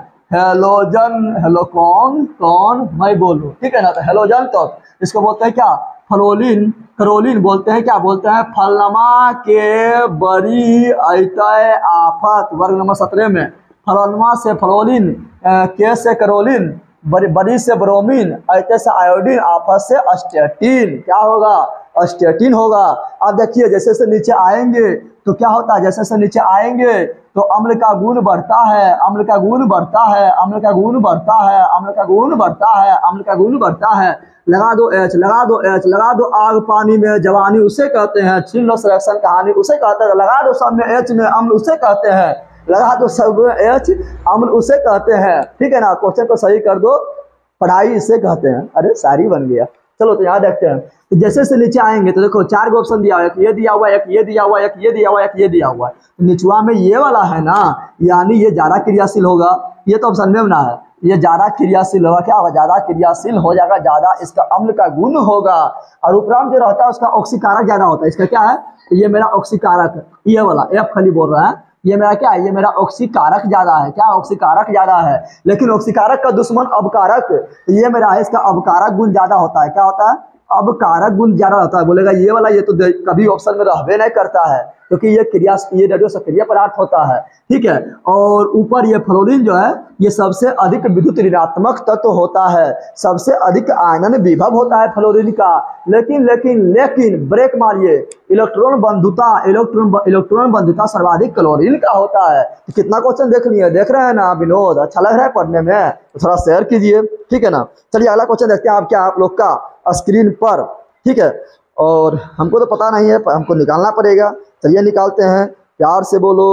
हेलोजन। हेलो कौन कौन मैं बोलूं, ठीक है ना। तो हेलोजन तत्व इसको बोलते हैं क्या? फ्लोरीन, करोलिन बोलते हैं। क्या बोलते हैं? फलनमा के बड़ी अतः आफत। वर्ग नंबर सत्रह में फलनमा से फ्लोरीन, के से करोलिन, बड़ी बड़ी से ब्रोमीन, अतः से आयोडीन, आफत से अस्टेटिन। क्या होगा? अस्टेटिन होगा। अब देखिए जैसे जैसे नीचे आएंगे तो क्या होता है? जैसे जैसे नीचे आएंगे तो अम्ल का गुण बढ़ता है, अम्ल का गुण बढ़ता है, अम्ल का गुण बढ़ता है, अम्ल का गुण बढ़ता है, अम्ल का गुण बढ़ता है। लगा दो एच, लगा दो एच, लगा दो आग पानी में जवानी उसे कहते हैं, छीन लो सिलेक्शन कहानी उसे कहते हैं, लगा दो सब में एच में अम्ल उसे कहते हैं, लगा दो सब में एच अम्ल उसे कहते हैं, ठीक है ना। क्वेश्चन को सही कर दो, पढ़ाई इसे कहते हैं। अरे शायरी बन गया। चलो तो यहाँ देखते हैं, तो जैसे से नीचे आएंगे तो देखो चार गो ऑप्शन दिया हुआ है, एक ये दिया हुआ है, एक ये दिया हुआ है, एक ये दिया हुआ है, एक ये दिया हुआ है। तो निचवा में ये वाला है ना, यानी ये ज्यादा क्रियाशील होगा। ये तो ऑप्शन में ना है, ये ज्यादा क्रियाशील होगा। क्या होगा? ज्यादा क्रियाशील हो जाएगा, ज्यादा इसका अम्ल का गुण होगा। और उपरांत जो रहता है उसका ऑक्सीकारक ज्यादा होता है। इसका क्या है? ये मेरा ऑक्सीकारक है, ये वाला एफ खाली बोल रहा है, ये मेरा क्या है? ये मेरा ऑक्सीकारक ज्यादा है। क्या? ऑक्सीकारक ज्यादा है। लेकिन ऑक्सीकारक का दुश्मन अबकारक, ये मेरा है, इसका अबकारक गुण ज्यादा होता है। क्या होता है? अबकारक गुण ज्यादा होता है। बोलेगा ये वाला, ये तो कभी ऑप्शन में रहबे नहीं करता है, क्योंकि ये क्रिया ये रेडियो सक्रिय पदार्थ होता है, ठीक है। और ऊपर ये फ्लोरीन जो है ये सबसे अधिक विद्युत ऋणात्मक तत्व होता है, सबसे अधिक आयनन विभव होता है फ्लोरीन का। लेकिन लेकिन लेकिन ब्रेक मारिए, इलेक्ट्रॉन बंधुता इलेक्ट्रॉन इलेक्ट्रॉन बंधुता सर्वाधिक क्लोरीन का होता है। तो कितना क्वेश्चन देख लिए, देख रहे हैं ना विनोद? अच्छा लग रहा है पढ़ने में? तो थोड़ा शेयर कीजिए, ठीक है ना। चलिए अगला क्वेश्चन देखते हैं आप क्या आप लोग का स्क्रीन पर, ठीक है। और हमको तो पता नहीं है, हमको निकालना पड़ेगा। चलिए निकालते हैं। प्यार से बोलो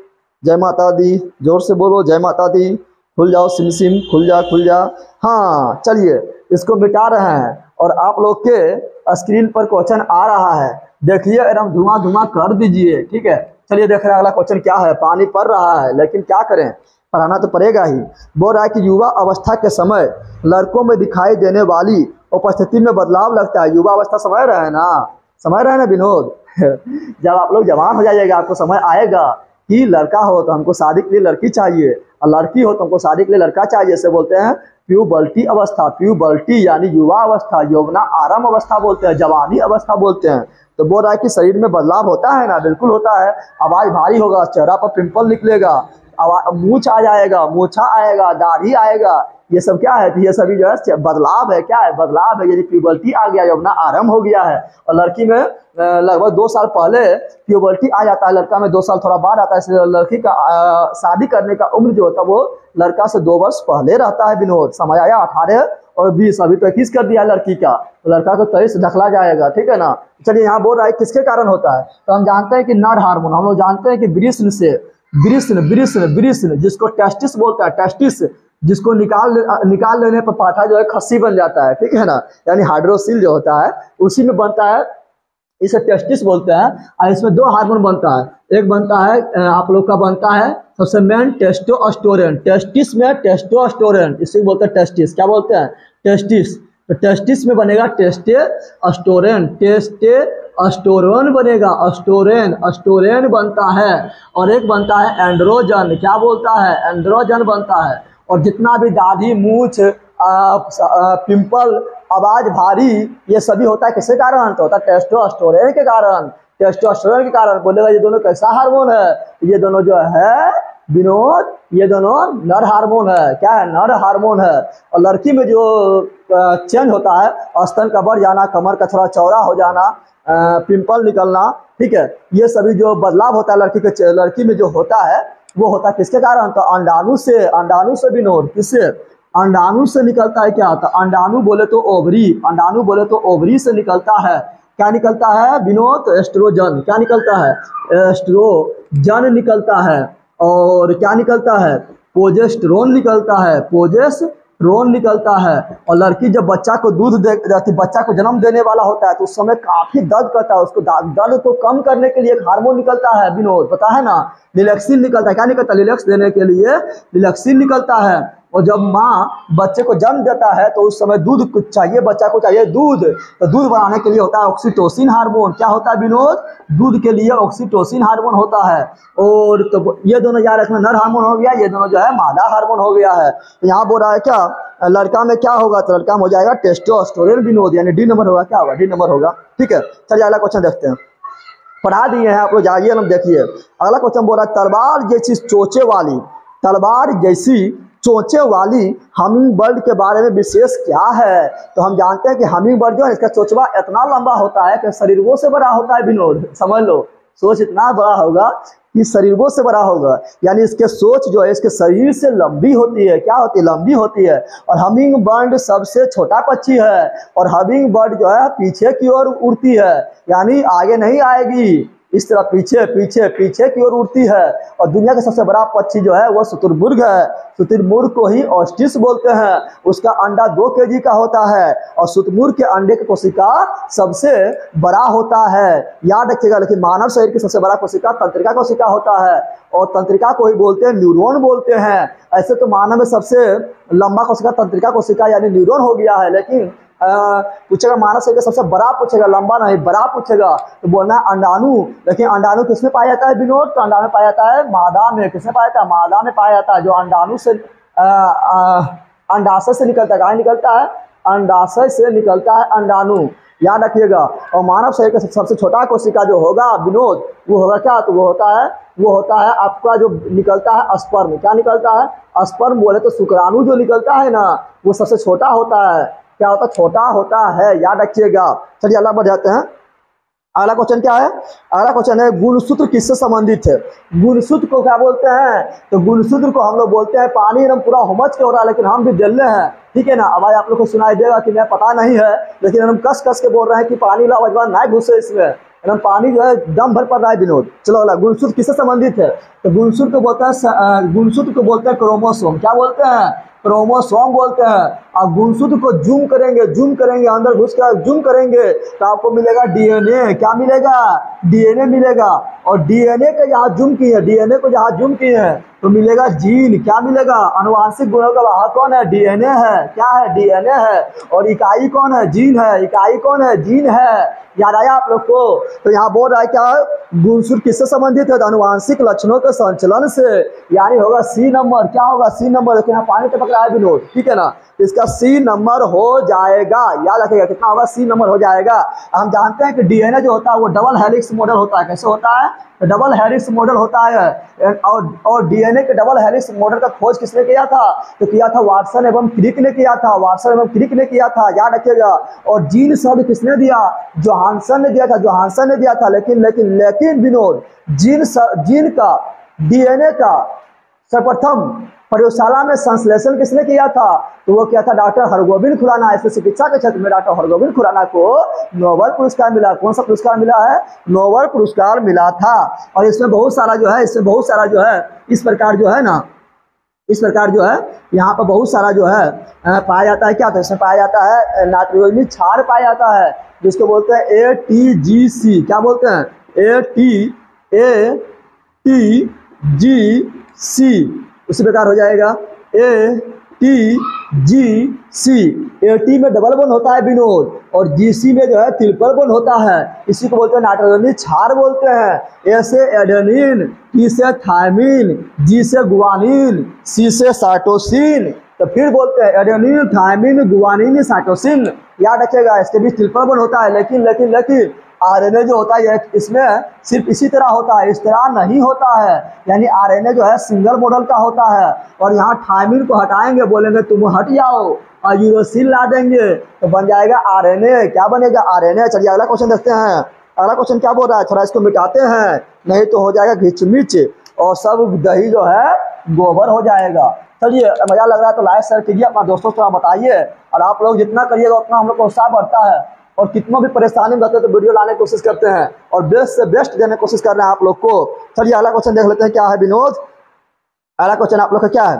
जय माता दी, जोर से बोलो जय माता दी। खुल जाओ सिम सिम, खुल जा खुल जा। हाँ चलिए इसको मिटा रहे हैं और आप लोग के स्क्रीन पर क्वेश्चन आ रहा है, देखिए एकदम धुआं धुआं कर दीजिए, ठीक है। चलिए देख रहे हैं अगला क्वेश्चन क्या है। पानी पड़ रहा है लेकिन क्या करें, पढ़ाना तो पड़ेगा ही। बोल रहा है कि युवा अवस्था के समय लड़कों में दिखाई देने वाली उपस्थिति में बदलाव लगता है। युवा अवस्था समझ रहे हैं ना, समझ रहे हैं ना विनोद? जब आप लोग जवान हो जाइएगा, आपको समय आएगा कि लड़का हो तो हमको शादी के लिए लड़की चाहिए और लड़की हो तो हमको शादी के लिए लड़का चाहिए। इसे बोलते हैं प्यूबर्टी अवस्था। प्यूबर्टी यानी युवा अवस्था, यौवना आरंभ अवस्था बोलते हैं, जवानी अवस्था बोलते हैं। तो बोल रहा है कि शरीर में बदलाव होता है ना, बिल्कुल होता है। आवाज भारी होगा, चेहरा पर पिंपल निकलेगा, मूछ आ जाएगा, मूछा आएगा, दाढ़ी आएगा, ये सब क्या है? तो ये सभी जो है बदलाव है। क्या है? बदलाव है। यदि प्यूबर्टी आ गया, यौवना आरंभ हो गया है। और लड़की में लगभग दो साल पहले प्यूबर्टी आ जाता है, लड़का में दो साल थोड़ा बाद आता है। इसलिए लड़की का शादी करने का उम्र जो होता है वो लड़का से दो वर्ष पहले रहता है। विनोद समझ आया? अठारह और बीस, अभी तो इक्कीस कर दिया लड़की का, तो लड़का को तेईस ढकला जाएगा। ठीक है ना? चलिए, यहाँ बोल रहा है किसके कारण होता है, तो हम जानते हैं कि नर हार्मोन। हम लोग जानते हैं कि वृषण से, वृषण वृषण वृषण जिसको टेस्टिस बोलता है, टेस्टिस जिसको निकाल निकाल लेने पर पाठा जो है खस्सी बन जाता है। ठीक है ना? यानी हाइड्रोसिल जो होता है उसी में बनता है, इसे टेस्टिस बोलते हैं। और इसमें दो हार्मोन बनता है। एक बनता है आप लोग का बनता है सबसे मेन टेस्टोस्टेरोन। टेस्टिस में टेस्टोस्टेरोन, इसे बोलते हैं टेस्टिस। क्या बोलते हैं? टेस्टिस। तो टेस्टिस में बनेगा टेस्टोस्टेरोन, टेस्टोस्टेरोन बनेगा, अस्टोरेन, अस्टोरेन बनता है। और एक बनता है एंड्रोजन। क्या बोलता है? एंड्रोजन बनता है। और जितना भी दाढ़ी, मूछ, पिंपल, आवाज भारी, ये सभी होता है किसके कारण? तो होता है टेस्टोस्टेरोन के कारण। टेस्टोस्टेरोन के कारण। बोलेगा ये दोनों कैसा हार्मोन है? ये दोनों जो है विनोद, ये दोनों नर हार्मोन है। क्या है? नर हार्मोन है। और लड़की में जो चेंज होता है, स्तन का बढ़ जाना, कमर का थोड़ा चौड़ा हो जाना, पिंपल निकलना, ठीक है, ये सभी जो बदलाव होता है लड़की के लड़की में जो होता है वो होता है किसके कारण? तो अंडाणु से। अंडाणु से विनोद, किससे? अंडाणु से निकलता है। क्या आता? अंडाणु बोले तो ओवरी, अंडाणु बोले तो ओवरी से निकलता है। क्या निकलता है विनोद? एस्ट्रोजन। क्या निकलता है? एस्ट्रोजन निकलता है। और क्या निकलता है? प्रोजेस्टेरोन निकलता है, प्रोजेस्टेरोन निकलता है। और लड़की जब बच्चा को दूध दे बच्चा को जन्म देने वाला होता है तो उस समय काफी दर्द करता है। उसको दर्द को कम करने के लिए एक हार्मोन निकलता है विनोद, पता है ना? रिलैक्सिन निकलता है। क्या निकलता है? रिलैक्स देने के लिए रिलैक्सिन निकलता है। और जब माँ बच्चे को जन्म देता है तो उस समय दूध कुछ चाहिए, बच्चा को चाहिए दूध। तो दूध बनाने के लिए होता है ऑक्सीटोसिन हार्मोन। क्या होता है विनोद? दूध के लिए ऑक्सीटोसिन हार्मोन होता है। और तो ये दोनों याद रखना, नर हार्मोन हो गया, ये दोनों जो है मादा हार्मोन हो गया है। तो यहाँ बोल रहा है क्या लड़का में क्या होगा? तो लड़का में हो जाएगा टेस्टोस्टेरोन विनोद, यानी डी नंबर होगा। क्या होगा? डी नंबर होगा। ठीक है, चलिए अगला क्वेश्चन देखते हैं। पढ़ा दिए हैं आप लोग, जाइए हम देखिए। अगला क्वेश्चन बोल रहा है तलवार जैसी चोंचे वाली, तलवार जैसी चोंचे वाली हमिंग बर्ड के बारे में विशेष क्या है? तो हम जानते हैं कि हमिंग बर्ड जो है इसका चोंचवा इतना लंबा होता है कि शरीरों से बड़ा होता है विनोद। समझ लो, सोच इतना बड़ा होगा कि शरीरों से बड़ा होगा, यानी इसके सोच जो है इसके शरीर से लंबी होती है। क्या होती है? लंबी होती है। और हमिंग बर्ड सबसे छोटा पक्षी है। और हमिंग बर्ड जो है पीछे की ओर उड़ती है, यानी आगे नहीं आएगी, इस तरह पीछे पीछे पीछे की ओर उड़ती है। और दुनिया का सबसे बड़ा पक्षी जो है वो शुतुरमुर्ग है। शुतुरमुर्ग को ही ऑस्ट्रिच बोलते हैं। उसका अंडा दो केजी का होता है। और शुतुरमुर्ग के अंडे की कोशिका सबसे बड़ा होता है, याद रखिएगा। लेकिन मानव शरीर की सबसे बड़ा कोशिका तंत्रिका कोशिका होता है। और तंत्रिका को ही बोलते हैं न्यूरॉन बोलते हैं। ऐसे तो मानव में सबसे लंबा कोशिका तंत्रिका कोशिका यानी न्यूरॉन हो गया है। लेकिन पूछेगा मानव शरीर का सबसे बड़ा पूछेगा, लंबा नहीं बड़ा पूछेगा, तो बोलना अंडाणु। लेकिन अंडाणु किसमें पाया जाता है विनोद? तो अंडाणु पाया जाता है मादा में। किसमें पाया जाता है? मादा में पाया जाता है। जो अंडाणु से अंडाशय से निकलता है। कहाँ निकलता है? अंडाशय से निकलता है अंडाणु, याद रखिएगा। और मानव शरीर का सबसे छोटा कोशिका जो होगा विनोद वो होगा क्या? तो वो होता है वो होता है आपका जो निकलता है स्पर्म। क्या निकलता है? स्पर्म बोले तो शुक्राणु जो निकलता है ना वो सबसे छोटा होता है। क्या होता है? छोटा होता है, याद रखिएगा। चलिए अगला बढ़ जाते हैं। अगला क्वेश्चन क्या है? अगला क्वेश्चन है गुणसूत्र किससे संबंधित है? गुणसूत्र को क्या बोलते हैं? तो गुणसूत्र को हम लोग बोलते हैं, पानी एकदम पूरा हुमच के हो रहा है लेकिन हम भी जल्ले हैं, ठीक है ना? आवाज आप लोग को सुनाई देगा कि मैं पता नहीं है, लेकिन हम कस कस के बोल रहे हैं कि पानी ला आवाज ना घुसे इसमें, एकदम पानी जो है दम भर पड़ रहा है विनोद। चलो अगला, गुणसूत्र किससे संबंधित है? तो गुणसूत्र को बोलते हैं गुणसूत्र को बोलते हैं क्रोमोसोम। क्या बोलते हैं? क्रोमोसोम बोलते हैं। और गुणसूत्र को जूम करेंगे जूम करेंगे अंदर घुस कर जूम करेंगे तो आपको मिलेगा डीएनए। क्या मिलेगा? डीएनए मिलेगा। और डीएनए का जहाँ जूम की है, डीएनए को जहाँ जूम की है तो मिलेगा जीन। क्या मिलेगा? अनुवांशिक गुणों का वाहक कौन है? डीएनए है। क्या है? डीएनए है। और इकाई कौन है? जीन है। इकाई कौन है? जीन है। याद आया आप लोग को? तो यहाँ बोल रहा है क्या? गुणसूत्र किससे संबंधित है? तो अनुवांशिक लक्षणों के संचलन से, यानी होगा सी नंबर। क्या होगा? C number. देखो यहाँ पानी टपक रहा है विनोद, ठीक है ना, इसका सी नंबर हो जाएगा। याद रखिएगा कितना होगा? सी नंबर हो जाएगा। हम जानते हैं कि डीएनए जो होता है वो डबल हेलिक्स मॉडल होता है। कैसे होता है? तो डबल हेलिक्स मॉडल होता है। और और डीएनए के डबल हेलिक्स मॉडल का खोज किसने किया था? तो किया था वाटसन एवं क्रिक ने किया था। वाटसन एवं क्रिक ने किया था, याद रखिएगा। और जीन शब्द किसने दिया? जोहानसन ने दिया था। जोहानसन ने दिया था। लेकिन लेकिन लेकिन विनोद, जीन जीन का डीएनए का सर्वप्रथम प्रयोगशाला में संश्लेषण किसने किया था? तो वो क्या था? डॉक्टर हरगोविंद खुराना। इसमें चिकित्सा के क्षेत्र में डॉक्टर हरगोविंद खुराना को नोबेल पुरस्कार मिला। कौन सा पुरस्कार मिला है? नोबेल पुरस्कार मिला था। और इसमें बहुत सारा जो है इसमें बहुत सारा जो है इस प्रकार जो है ना इस प्रकार जो है यहाँ पर बहुत सारा जो है पाया जाता है। क्या तो इसमें पाया जाता है नाइट्रोजनी क्षार पाया जाता है, जिसको बोलते हैं ए टी जी सी। क्या बोलते हैं? A T A T G C. उसी प्रकार हो जाएगा A T G C. A T में डबल बॉन्ड होता है विनोद, और जी सी में जो है ट्रिपल बॉन्ड होता है। इसी को बोलते हैं नाइट्रोजनी क्षार बोलते हैं। ए से एडेनिन, टी से थायमिन, जी से गुआनिन, सी से साइटोसिन। तो फिर बोलते हैं एडेनिन, थायमिन, गुआनिन, साइटोसिन। याद रखिएगा इसके बीच ट्रिपल बॉन्ड होता है। लेकिन लेकिन लेकिन आरएनए जो होता है इसमें सिर्फ इसी तरह होता है, इस तरह नहीं होता है। यानी आरएनए जो है सिंगल मॉडल का होता है। और यहाँ थायमिन को हटाएंगे, बोलेंगे तुम हट जाओ, और यूरोसिल ला देंगे तो बन जाएगा आरएनए। क्या बनेगा? आरएनए। चलिए अगला क्वेश्चन देखते हैं। अगला क्वेश्चन क्या बोल रहा है? थोड़ा इसको मिटाते हैं, नहीं तो हो जाएगा घिचमिच और सब दही जो है गोबर हो जाएगा। चलिए मजा लग रहा है तो लाइक शेयर कीजिए, अपना दोस्तों से बताइए। और आप लोग जितना करिएगा उतना हम लोग को उत्साह बढ़ता है। और कितना भी परेशानी में रहते हैं तो वीडियो लाने की कोशिश करते हैं और बेस्ट से बेस्ट देने की कोशिश कर रहे हैं आप लोग को। चलिए अगला क्वेश्चन देख लेते हैं। क्या है विनोद? अगला क्वेश्चन आप लोग का क्या है?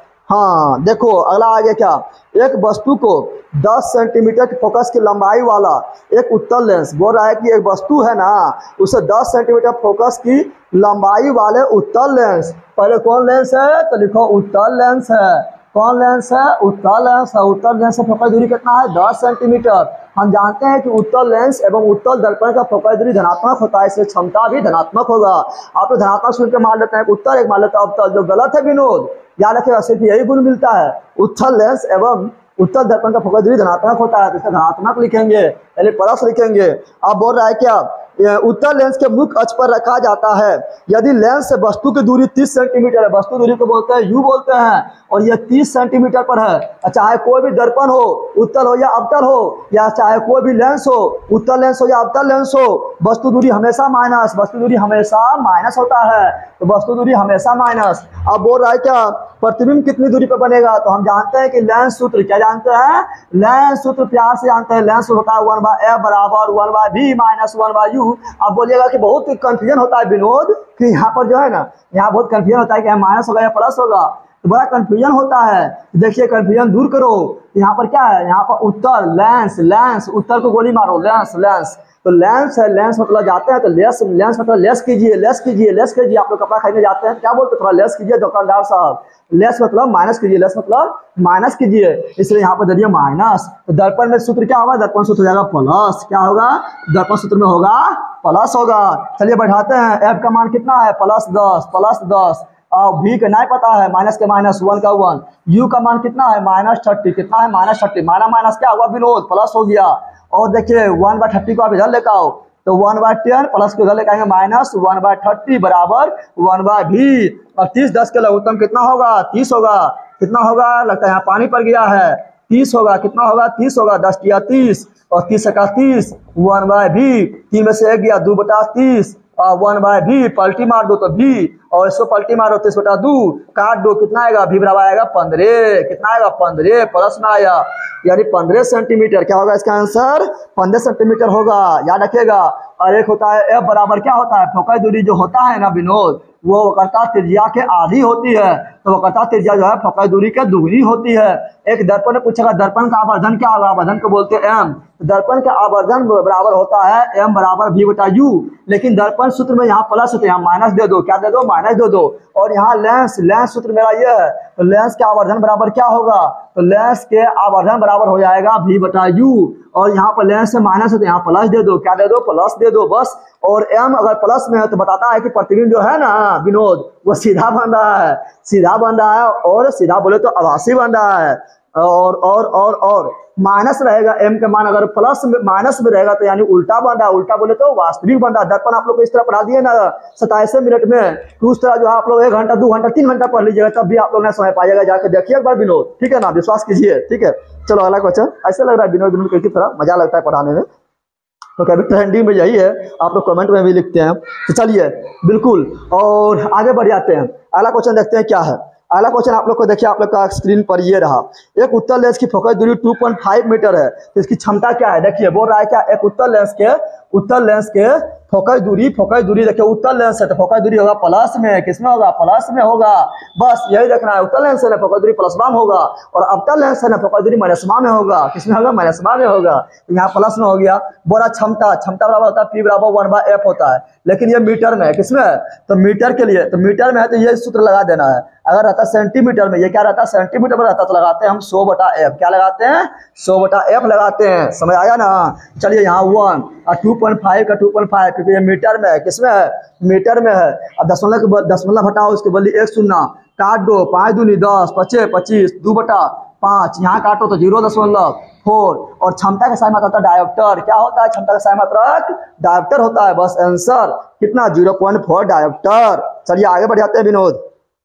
हाँ देखो अगला आ गया। क्या? एक वस्तु को दस सेंटीमीटर की फोकस की लंबाई वाला एक उत्तल लेंस, बोल रहा है कि एक वस्तु है ना, उसे दस सेंटीमीटर फोकस की लंबाई वाले उत्तल लेंस, पहले कौन लेंस है? तो लिखो उत्तल लेंस है। कौन लेंस है? उत्तल लेंस है। उत्तल लेंस का फोकस दूरी कितना है? दस सेंटीमीटर। हम जानते हैं कि उत्तल लेंस एवं उत्तल दर्पण का फोकस दूरी धनात्मक होता है, इसलिए क्षमता भी धनात्मक होगा। आप तो धनात्मक सुन के मान लेते हैं उत्तर, एक मान लेते हैं अवतल, जो गलत है विनोद। याद रखिएगा सिर्फ यही गुण मिलता है। उत्तल लेंस एवं उत्तल दर्पण का फोकस दूरी धनात्मक होता है, तो इसका धनात्मक लिखेंगे यानी प्लस लिखेंगे। अब बोल रहा है क्या? उत्तल लेंस के मुख्य अक्ष पर रखा जाता है। यदि लेंस से वस्तु की दूरी तीस सेंटीमीटर है, वस्तु दूरी को बोलते हैं यू बोलते हैं, और यह तीस सेंटीमीटर पर है, चाहे कोई भी दर्पण हो, उत्तल हो या अवतल हो, या चाहे कोई भी लेंस हो, उत्तल लेंस हो या अवतल लेंस हो, वस्तु दूरी हमेशा माइनस वस्तु दूरी हमेशा माइनस होता है। तो वस्तु दूरी हमेशा माइनस। अब बोल रहा है क्या? प्रतिबिंब कितनी दूरी पर बनेगा? तो हम जानते हैं कि लेंस सूत्र, क्या जानते हैं? लेंस सूत्र प्यार से जानते हैं। लेंस होता है वन बाय एफ बराबर one by V minus one by U. आप बोलिएगा कि बहुत कंफ्यूजन होता है विनोद, कि यहाँ पर जो है ना, यहाँ बहुत कंफ्यूजन होता है कि माइनस होगा या प्लस होगा, तो बड़ा कंफ्यूजन होता है। देखिए कंफ्यूजन दूर करो। यहाँ पर क्या है? यहाँ पर उत्तर लेंस लेंस उत्तर को गोली मारो, लेंस लेंस तो लेंस है। लेंस मतलब जाते हैं तो लेस लेंस मतलब लेस कीजिए लेस कीजिए लेस कीजिए। आप लोग कपड़ा खरीदने जाते हैं क्या बोलते हैं? थोड़ा लेस कीजिए दुकानदार साहब। लेस मतलब माइनस कीजिए, लेस मतलब माइनस कीजिए, इसलिए यहाँ पर दे दिए माइनस। तो दर्पण में सूत्र क्या होगा? दर्पण सूत्र हो जाएगा प्लस। क्या होगा? दर्पण सूत्र में होगा प्लस होगा। चलिए बढ़ाते हैं। एफ का मान कितना है? प्लस दस प्लस दस। और भी का नहीं पता है, माइनस के माइनस, वन का वन। यू का मान कितना है? Minus thirty. कितना है? Minus thirty. माइनस माइनस क्या हुआ विनोद? प्लस हो गया। और देखिए वन बाय थर्टी को आप इधर लेकर आओ, तो वन बाय टेन प्लस को इधर लेकर आएंगे माइनस वन बाय थर्टी बराबर वन बाय भी। और तीस दस के लघुत्तम कितना होगा? तीस होगा। कितना होगा? लगता है यहाँ पानी पड़ गया है। तीस होगा। कितना होगा? तीस होगा। दस किया तीस और तीस का तीस, वन बाय भी। तीन में से एक गया, दो बटा तीस और वन बाय भी। पलटी मार दो तो भी, और इसको पलटी मारो तीस बटा दो, काट दो, कितना आएगा? भी बराबर आएगा पंद्रह। कितना आएगा? पंद्रह। प्लस में आया यानी पंद्रह सेंटीमीटर। क्या होगा इसका आंसर? पंद्रह सेंटीमीटर होगा। याद रखिएगा। और एक होता है एफ बराबर क्या होता है? फोकस दूरी जो होता है ना विनोद, वो वक्रता त्रिज्या के आधी होती है। तो वक्रता त्रिज्या जो है फोकस दूरी के दुगनी होती है। एक दर्पण ने पूछेगा दर्पण का आवर्धन क्या होगा, आवर्धन को बोलते हैं एम। दर्पण का आवर्धन बराबर होता है एम बराबर वी बटा यू। लेकिन दर्पण सूत्र में यहाँ प्लस है तो यहाँ माइनस दे दो, क्या दे दो, माइनस दे दो। और यहाँ लेंस, लेंस सूत्र मेरा ये है, तो लेंस के आवर्धन बराबर क्या होगा, तो लेंस के आवर्धन बराबर हो जाएगा वी बटा यू। और यहाँ पर लेंस से माइनस है तो यहाँ प्लस दे दो, क्या दे दो, प्लस दे दो बस। और एम अगर प्लस में है तो बताता है कि प्रतिबिंब जो है ना विनोद वो सीधा बन रहा है, सीधा बन रहा है, और सीधा बोले तो आभासी बन रहा है। और और और और माइनस रहेगा, एम का मान अगर प्लस में माइनस में रहेगा तो यानी उल्टा बन रहा है, उल्टा बोले तो वास्तविक बन रहा है। दर्पण आप लोग को इस तरह पढ़ा दिए ना सताइस मिनट में, तो उस तरह जो है आप लोग एक घंटा दो घंटा तीन घंटा पढ़ लीजिएगा तब भी आप लोग नहीं समझ पाइएगा। जाकर देखिए एक बार विनोद, ठीक है ना, विश्वास कीजिए, ठीक है। चलो अगला क्वेश्चन। ऐसा लग रहा है विनोद विनोद किस तरह मजा लगता है पढ़ाने में, तो कभी ट्रेंडिंग में यही है, आप लोग कमेंट में भी लिखते हैं। तो चलिए बिल्कुल और आगे बढ़ जाते हैं। अगला क्वेश्चन देखते हैं क्या है। अगला क्वेश्चन आप लोग को देखिए, आप लोग का स्क्रीन पर ये रहा। एक उत्तल लेंस की फोकस दूरी दो पॉइंट पाँच मीटर है, तो इसकी क्षमता क्या है, देखिए बोल रहा है क्या, एक उत्तल लेंस के उत्तल लेंस के फोकस दूरी, फोकस दूरी देखिए उत्तल लेंस है तो फोकस दूरी होगा प्लस में, किसमें होगा, प्लस में होगा, बस यही देखना है। उत्तल लेंस है ना फोकस दूरी प्लस में होगा, और अवतल लेंस है ना फोकस दूरी माइनस में होगा, किसमें होगा, माइनस में होगा। तो यहाँ प्लस में हो गया। बोला क्षमता, क्षमता बराबर होता है पी बराबर वन बाय एफ होता है, लेकिन ये मीटर में है, किसमें है, तो मीटर के लिए, तो मीटर में है तो ये सूत्र लगा देना है। अगर रहता सेंटीमीटर में, ये क्या रहता है, सेंटीमीटर में रहता तो लगाते हैं हम सौ बटा एफ, क्या लगाते हैं, सौ बटा एफ लगाते हैं, समझ आया ना। चलिए यहाँ वन और टू पॉइंट फाइव का टू पॉइंट फाइव क्योंकि ये मीटर में है, किसमें है, मीटर में है। अब दशमलव के दशमलव हटाओ, उसके बदले एक शून्य, काट दो, पाँच दूनी दस, पचे पच्चीस, दो बटा पाँच, यहाँ काटो तो जीरो दशमलव फोर। और क्षमता का सही मात्रक होता है डायोप्टर, क्या होता है, क्षमता का सही मात्रक डायोप्टर होता है, बस आंसर कितना, जीरो पॉइंट फोर डायोप्टर। चलिए आगे बढ़ जाते हैं विनोद।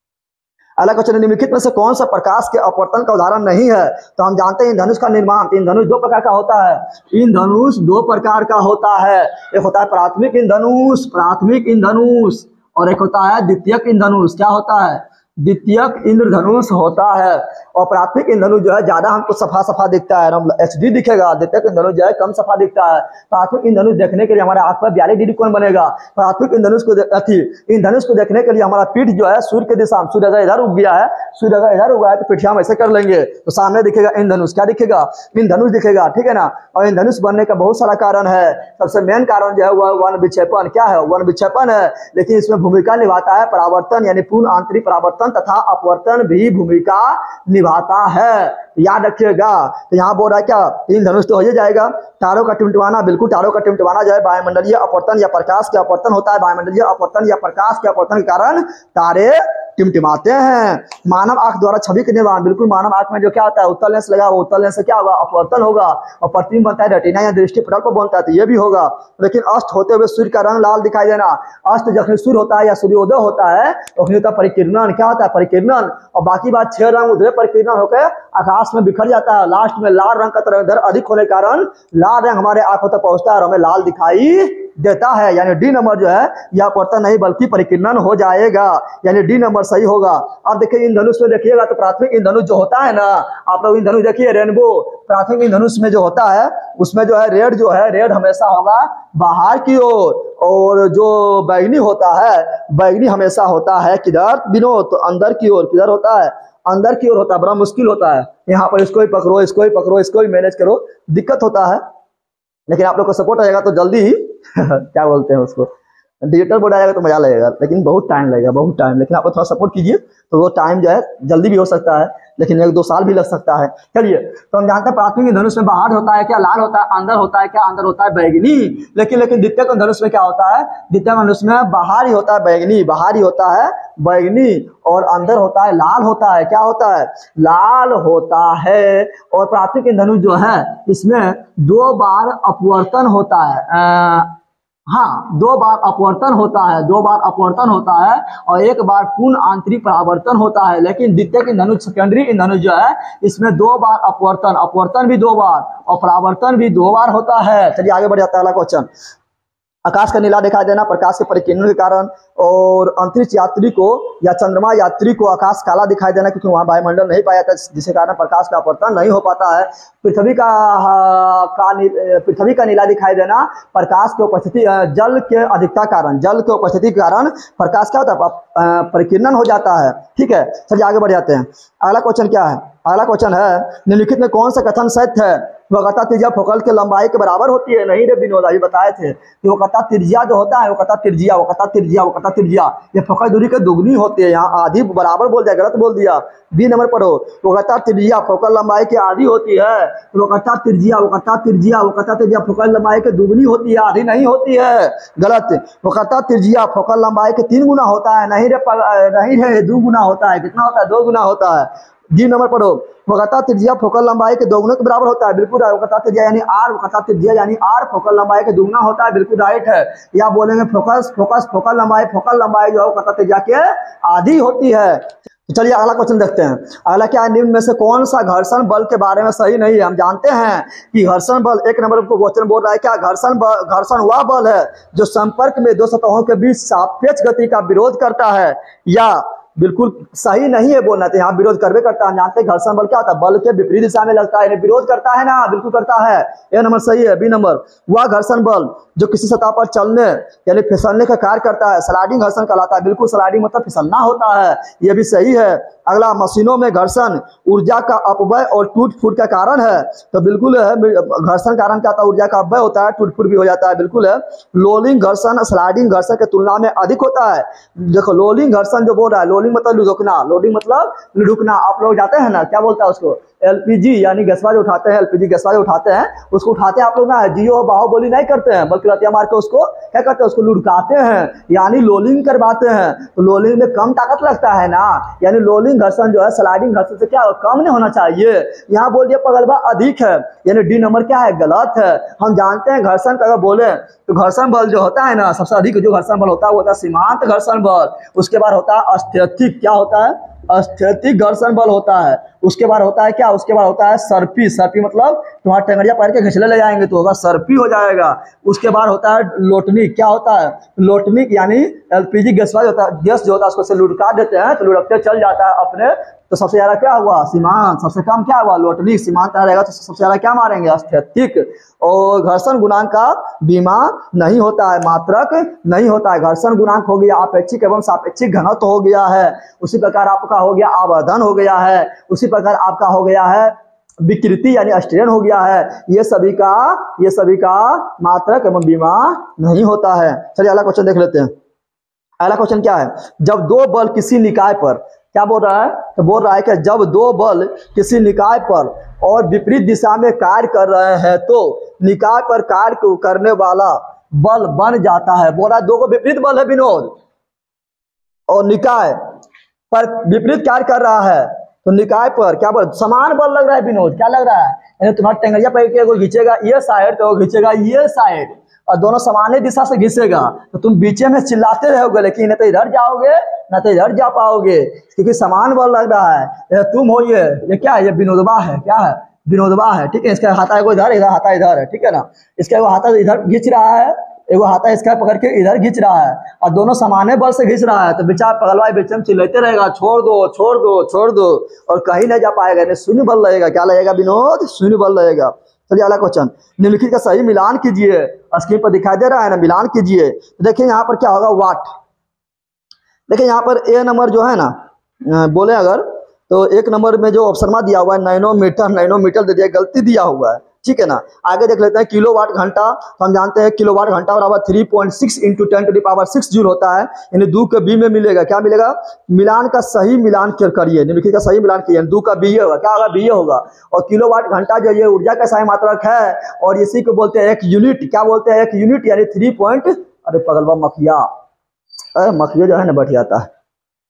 अगला क्वेश्चन, निम्नलिखित में से कौन सा प्रकाश के अपवर्तन का उदाहरण नहीं है, तो हम जानते हैं इंद्रधनुष का निर्माण, इंद्रधनुष दो प्रकार का होता है, इंद्रधनुष दो प्रकार का होता है, एक होता है प्राथमिक इंद्रधनुष, प्राथमिक इंद्रधनुष, और एक होता है द्वितीयक इंद्रधनुष, क्या होता है, द्वितीयक इंद्रधनुष होता है। और प्राथमिक इंद्रधनुष जो है ज्यादा हमको सफा सफा दिखता है, एच डी दिखेगा, द्वितीयक इंद्रधनुष जो है कम सफा दिखता है। प्राथमिक इंद्रधनुष देखने के लिए हमारे आंख पर बयालीस डिग्री कोण बनेगा। प्राथमिक इंद्रधनुष को अथी इंद्रधनुष को देखने के लिए हमारा पीठ जो है सूर्य के दिशा, सूर्य अगर इधर उग गया है, सूर्य अगर इधर उगा है तो पीठ हम ऐसे कर लेंगे तो सामने दिखेगा इंद्रधनुष, क्या दिखेगा, इंद्रधनुष दिखेगा, ठीक है ना। और इंद्रधनुष बनने का बहुत सारा कारण है, सबसे मेन कारण जो है वह वन विक्षेपण, क्या है, वन विक्षेपण है। लेकिन इसमें भूमिका निभाता है परावर्तन, यानी पूर्ण आंतरिक परावर्तन तथा अपवर्तन भी भूमिका निभाता है, याद रखिएगा। तो यहाँ बोल रहा है क्या, तीन धनुष तो हो ही जाएगा। तारों का टिमटिमाना, बिल्कुल तारों का टिमटिमाना जो है वायुमंडलीय अपवर्तन या प्रकाश के अपवर्तन होता है, वायुमंडलीय अपवर्तन या प्रकाश के अपवर्तन के कारण तारे टिमटिमाते हैं। मानव आंख द्वारा छवि के निर्माण, बिल्कुल मानव आंख में जो क्या होता है उत्तल लेंस लगा, वो उत्तल लेंस से क्या होगा, अपवर्तन होगा, और प्रतिबिंब बनता है रेटिना या दृष्टि पटल पर बनता है, तो ये भी होगा। लेकिन अस्त होते हुए सूर्य का रंग लाल दिखाई देना, अस्त जब सूर्य होता है या सूर्योदय होता है तो होता है परिकिरणन, क्या होता है, परिकिरणन। और बाकी बात छह रंग उधर परिकिरणन होकर आकाश में बिखर जाता है, लास्ट में लाल रंग का तरंग दर अधिक होने के कारण लाल रंग हमारे आंखों तक पहुंचता है और हमें लाल दिखाई देता है, यानी डी नंबर जो है यह अपवर्तन नहीं बल्कि परिकिरणन हो जाएगा, यानी डी नंबर सही होगा। अब देखिए इंद्रधनुष में देखिएगा तो प्राथमिक इंद्रधनुष जो होता है ना, आप लोग इंद्रधनुष देखिए रेनबो, प्राथमिक इंद्रधनुष में जो होता है उसमें जो है रेड जो है रेड हमेशा होगा बाहर की ओर, और जो बैगनी होता है बैगनी हमेशा होता है किधर विनोद, तो अंदर की ओर, किधर होता है, अंदर की ओर होता है। बड़ा मुश्किल होता है यहाँ पर, इसको ही पकड़ो इसको ही पकड़ो इसको ही मैनेज करो, दिक्कत होता है। लेकिन आप लोग को सपोर्ट आएगा तो जल्दी ही क्या बोलते हैं उसको, डिजिटल बोर्ड आएगा तो मजा लगेगा, लेकिन बहुत टाइम लगेगा, बहुत टाइम। लेकिन आप लोग थोड़ा सपोर्ट कीजिए तो वो टाइम जो है जल्दी भी हो सकता है, लेकिन एक दो साल भी लग सकता है। चलिए, तो हम जानते हैं प्राथमिक धनुष में बाहर होता है क्या, लाल होता है, अंदर होता है क्या, अंदर होता है बैगनी। लेकिन लेकिन द्वितीयक धनुष में क्या होता है, द्वितीयक धनुष में बाहर ही होता है बैगनी, बाहर ही होता है बैगनी, और अंदर होता है लाल होता है, क्या होता है, लाल होता है। और प्राथमिक धनुष जो है इसमें दो बार अपवर्तन होता है, आ, हाँ दो बार अपवर्तन होता है, दो बार अपवर्तन होता है और एक बार पूर्ण आंतरिक परावर्तन होता है। लेकिन द्वितीयक इंद्रधनुष सेकेंडरी इंद्रधनुष जो है इसमें दो बार अपवर्तन, अपवर्तन भी दो बार और परावर्तन भी दो बार होता है। चलिए आगे बढ़ जाता है अगला क्वेश्चन। आकाश का नीला दिखाई देना प्रकाश के परिकिरण के कारण, और अंतरिक्ष यात्री को या चंद्रमा यात्री को आकाश काला दिखाई देना क्योंकि वहाँ वायुमंडल नहीं पाया जाता, जिसके कारण प्रकाश का अपवर्तन नहीं हो पाता है। पृथ्वी का का पृथ्वी का नीला दिखाई देना प्रकाश की उपस्थिति, जल के अधिकता कारण, जल के उपस्थिति के कारण प्रकाश क्या होता है, परिकिरण हो जाता है। ठीक है, चलिए आगे बढ़ जाते हैं। अगला क्वेश्चन क्या है, अगला क्वेश्चन है निम्नलिखित में कौन सा कथन सत्य है, वक्रता त्रिज्या फोकल के लंबाई के बराबर होती है। नहीं रे विनोद, अभी बताए थे कि वक्रता त्रिज्या जो होता है, वक्रता त्रिज्या वक्रता त्रिज्या वक्रता त्रिज्या ये फोकल दूरी के दुगनी होती है। यहाँ आधी बराबर बोल दिया, गलत बोल दिया। बी नंबर पढ़ो, वक्रता त्रिज्या फोकल लंबाई की आधी होती है। वक्रता त्रिज्या वक्रता त्रिज्या वक्रता त्रिज्या फोकल लंबाई के दुगनी होती है, आधी नहीं होती है, गलत। वक्रता त्रिज्या फोकल लंबाई के तीन गुना होता है। नहीं रे नहीं है, दो गुना होता है। कितना होता है, दो गुना होता है। डी नंबर पढ़ो, वक्रता त्रिज्या फोकल लंबाई के दोगुने के बराबर होता है। बिल्कुल, वक्रता त्रिज्या यानी आर, वक्रता त्रिज्या यानी आर फोकल लंबाई के दुगना होता है। बिल्कुल राइट है। या बोलेंगे फोकस फोकस फोकल लंबाई फोकल लंबाई जो है वक्रता त्रिज्या के आधी होती है। चलिए अगला क्वेश्चन देखते हैं। अगला क्या है, निम्न में से कौन सा घर्षण बल के बारे में सही नहीं है। हम जानते हैं कि घर्षण बल, एक नंबर को क्वेश्चन बोल रहा है क्या, घर्षण बल घर्षण वह बल है जो संपर्क में दो सतहों के बीच सापेक्ष गति का विरोध करता है, या बिल्कुल सही नहीं है बोलना। तो यहाँ विरोध करवे करता है। जानते हैं घर्षण बल क्या होता है, बल के विपरीत दिशा में लगता है, विरोध करता है ना, बिल्कुल करता है। ए नंबर सही है। बी नंबर, वह घर्षण बल जो किसी सतह पर चलने यानी फिसलने का कार्य करता है, स्लाइडिंग घर्षण कहलाता है। बिल्कुल, स्लाइडिंग मतलब फिसलना होता है, यह भी सही है। अगला, मशीनों में घर्षण ऊर्जा का अपव्यय और टूट फूट का कारण है। तो बिल्कुल है, घर्षण कारण क्या होता है, ऊर्जा का अपव्यय होता है, टूट फूट भी हो जाता है। बिल्कुल है। लोलिंग घर्षण स्लाइडिंग घर्षण के तुलना में अधिक होता है। देखो, लोलिंग घर्षण जो बोल रहा है, लोलिंग मतलब लुढ़कना, लोडिंग मतलब लुढ़कना। आप लोग जाते हैं ना, क्या बोलता है उसको, एलपीजी यानी गैसवा जो उठाते हैं, एलपीजी गैसवा जो उठाते हैं, उसको उठाते हैं आप लोग ना, जियो बाहुबली नहीं करते हैं, बल्कि लतिया मार के उसको क्या करते हैं, उसको लुढ़काते हैं, यानी लोलिंग करवाते हैं। तो लोलिंग में कम ताकत लगता है ना, यानी लोलिंग घर्षण जो है स्लाइडिंग घर्षण से क्या कम नहीं होना चाहिए। यहाँ बोल दिया पगलवा अधिक है, यानी डी नंबर क्या है, गलत है। हम जानते हैं घर्षण का अगर बोले तो घर्षण बल जो होता है ना, सबसे अधिक जो घर्षण बल होता है वो होता है सीमांत घर्षण बल। उसके बाद होता है अस्थैतिक, क्या होता है, अस्थैतिक घर्षण बल होता है। उसके बाद होता है क्या, उसके बाद होता है सर्पी, सर्पी मतलब तुम्हारा टेंगड़िया पकड़ के घिसले ले जाएंगे तो होगा सर्पी हो जाएगा। उसके बाद होता है लोटनिक, क्या होता है, लोटनिक यानी एलपीजी गैस होता है, गैस जो होता है उसको से लुढ़का देते हैं तो लुढ़कते चल जाता है अपने। तो सबसे ज्यादा क्या हुआ, सीमांत। सबसे कम क्या हुआ, लोटनिक। सीमांत रहेगा तो सबसे ज्यादा क्या मारेंगे, अस्थैतिक। और घर्षण गुणांक का बीमा नहीं होता है, मात्रक नहीं होता है। घर्षण गुणांक हो गया अपेक्षिक एवं सापेक्षिक घनत्व हो गया है। उसी प्रकार आपका हो गया आवर्धन हो गया है। उसी प्रकार आपका हो गया है विकृति यानी स्ट्रेन हो गया है। ये सभी का ये सभी का मात्रक एवं बीमा नहीं होता है। चलिए अगला क्वेश्चन देख लेते हैं। अगला क्वेश्चन क्या है, जब दो बल किसी निकाय पर, क्या बोल रहा है, तो बोल रहा है कि जब दो बल किसी निकाय पर और विपरीत दिशा में कार्य कर रहे हैं तो निकाय पर कार्य करने वाला बल बन जाता है। बोल रहा है दो को विपरीत बल है विनोद, और निकाय पर विपरीत कार्य कर रहा है तो निकाय पर क्या बोल, समान बल लग रहा है विनोद। क्या लग रहा है, यानी तुम्हारा टेंगड़िया पकड़ के घिंचेगा ये साइड तो घिंचेगा ये साइड, और दोनों समान दिशा से घिसेगा तो तुम बीचे में चिल्लाते रहोगे, लेकिन न तो इधर जाओगे न तो इधर जा पाओगे, क्योंकि समान बल लग रहा है। ये तुम हो, ये ये क्या है, ये विनोदवा है, क्या है, विनोदवा है। ठीक है, इसका हाथा एगो इधर, इधर हाथा इधर है, ठीक है ना। इसका एगो हाथा इधर घिंच रहा है, एगो हाथा इसका पकड़ के इधर घिंच रहा है, और दोनों समाने बल से घिंच रहा है। तो बेचारा पगलवा बीच में चिल्लाते रहेगा, छोड़ दो छोड़ दो छोड़ दो, और कहीं नहीं जा पाएगा। शून्य बल लगेगा। क्या लगेगा विनोद, शून्य बल लगेगा। चलिए अगला क्वेश्चन, निम्नलिखित का सही मिलान कीजिए। स्क्रीन पर दिखाई दे रहा है ना, मिलान कीजिए। तो देखिए यहाँ पर क्या होगा, वाट। देखिए यहाँ पर ए नंबर जो है ना, बोले अगर तो एक नंबर में जो ऑप्शन दिया हुआ है नैनोमीटर, नैनोमीटर दे दिया, गलती दिया हुआ है, ठीक है ना। आगे देख लेते हैं किलोवाट घंटा। तो हम जानते हैं किलोवाट घंटा बराबर three point six into ten to the power six joule होता है, यानी दो के बी में मिलेगा। क्या मिलेगा, मिलान का सही मिलान करिए, निम्नलिखित का सही मिलान कीजिए। दो का बी होगा, क्या होगा, बी होगा। और किलोवाट घंटा जो ये ऊर्जा का सही मात्रक है, और इसी को बोलते हैं एक यूनिट। क्या बोलते हैं, एक यूनिट, यानी थ्री पॉइंट अरे पगलवा मखिया, अरे मखिया जो है ना बैठ जाता है।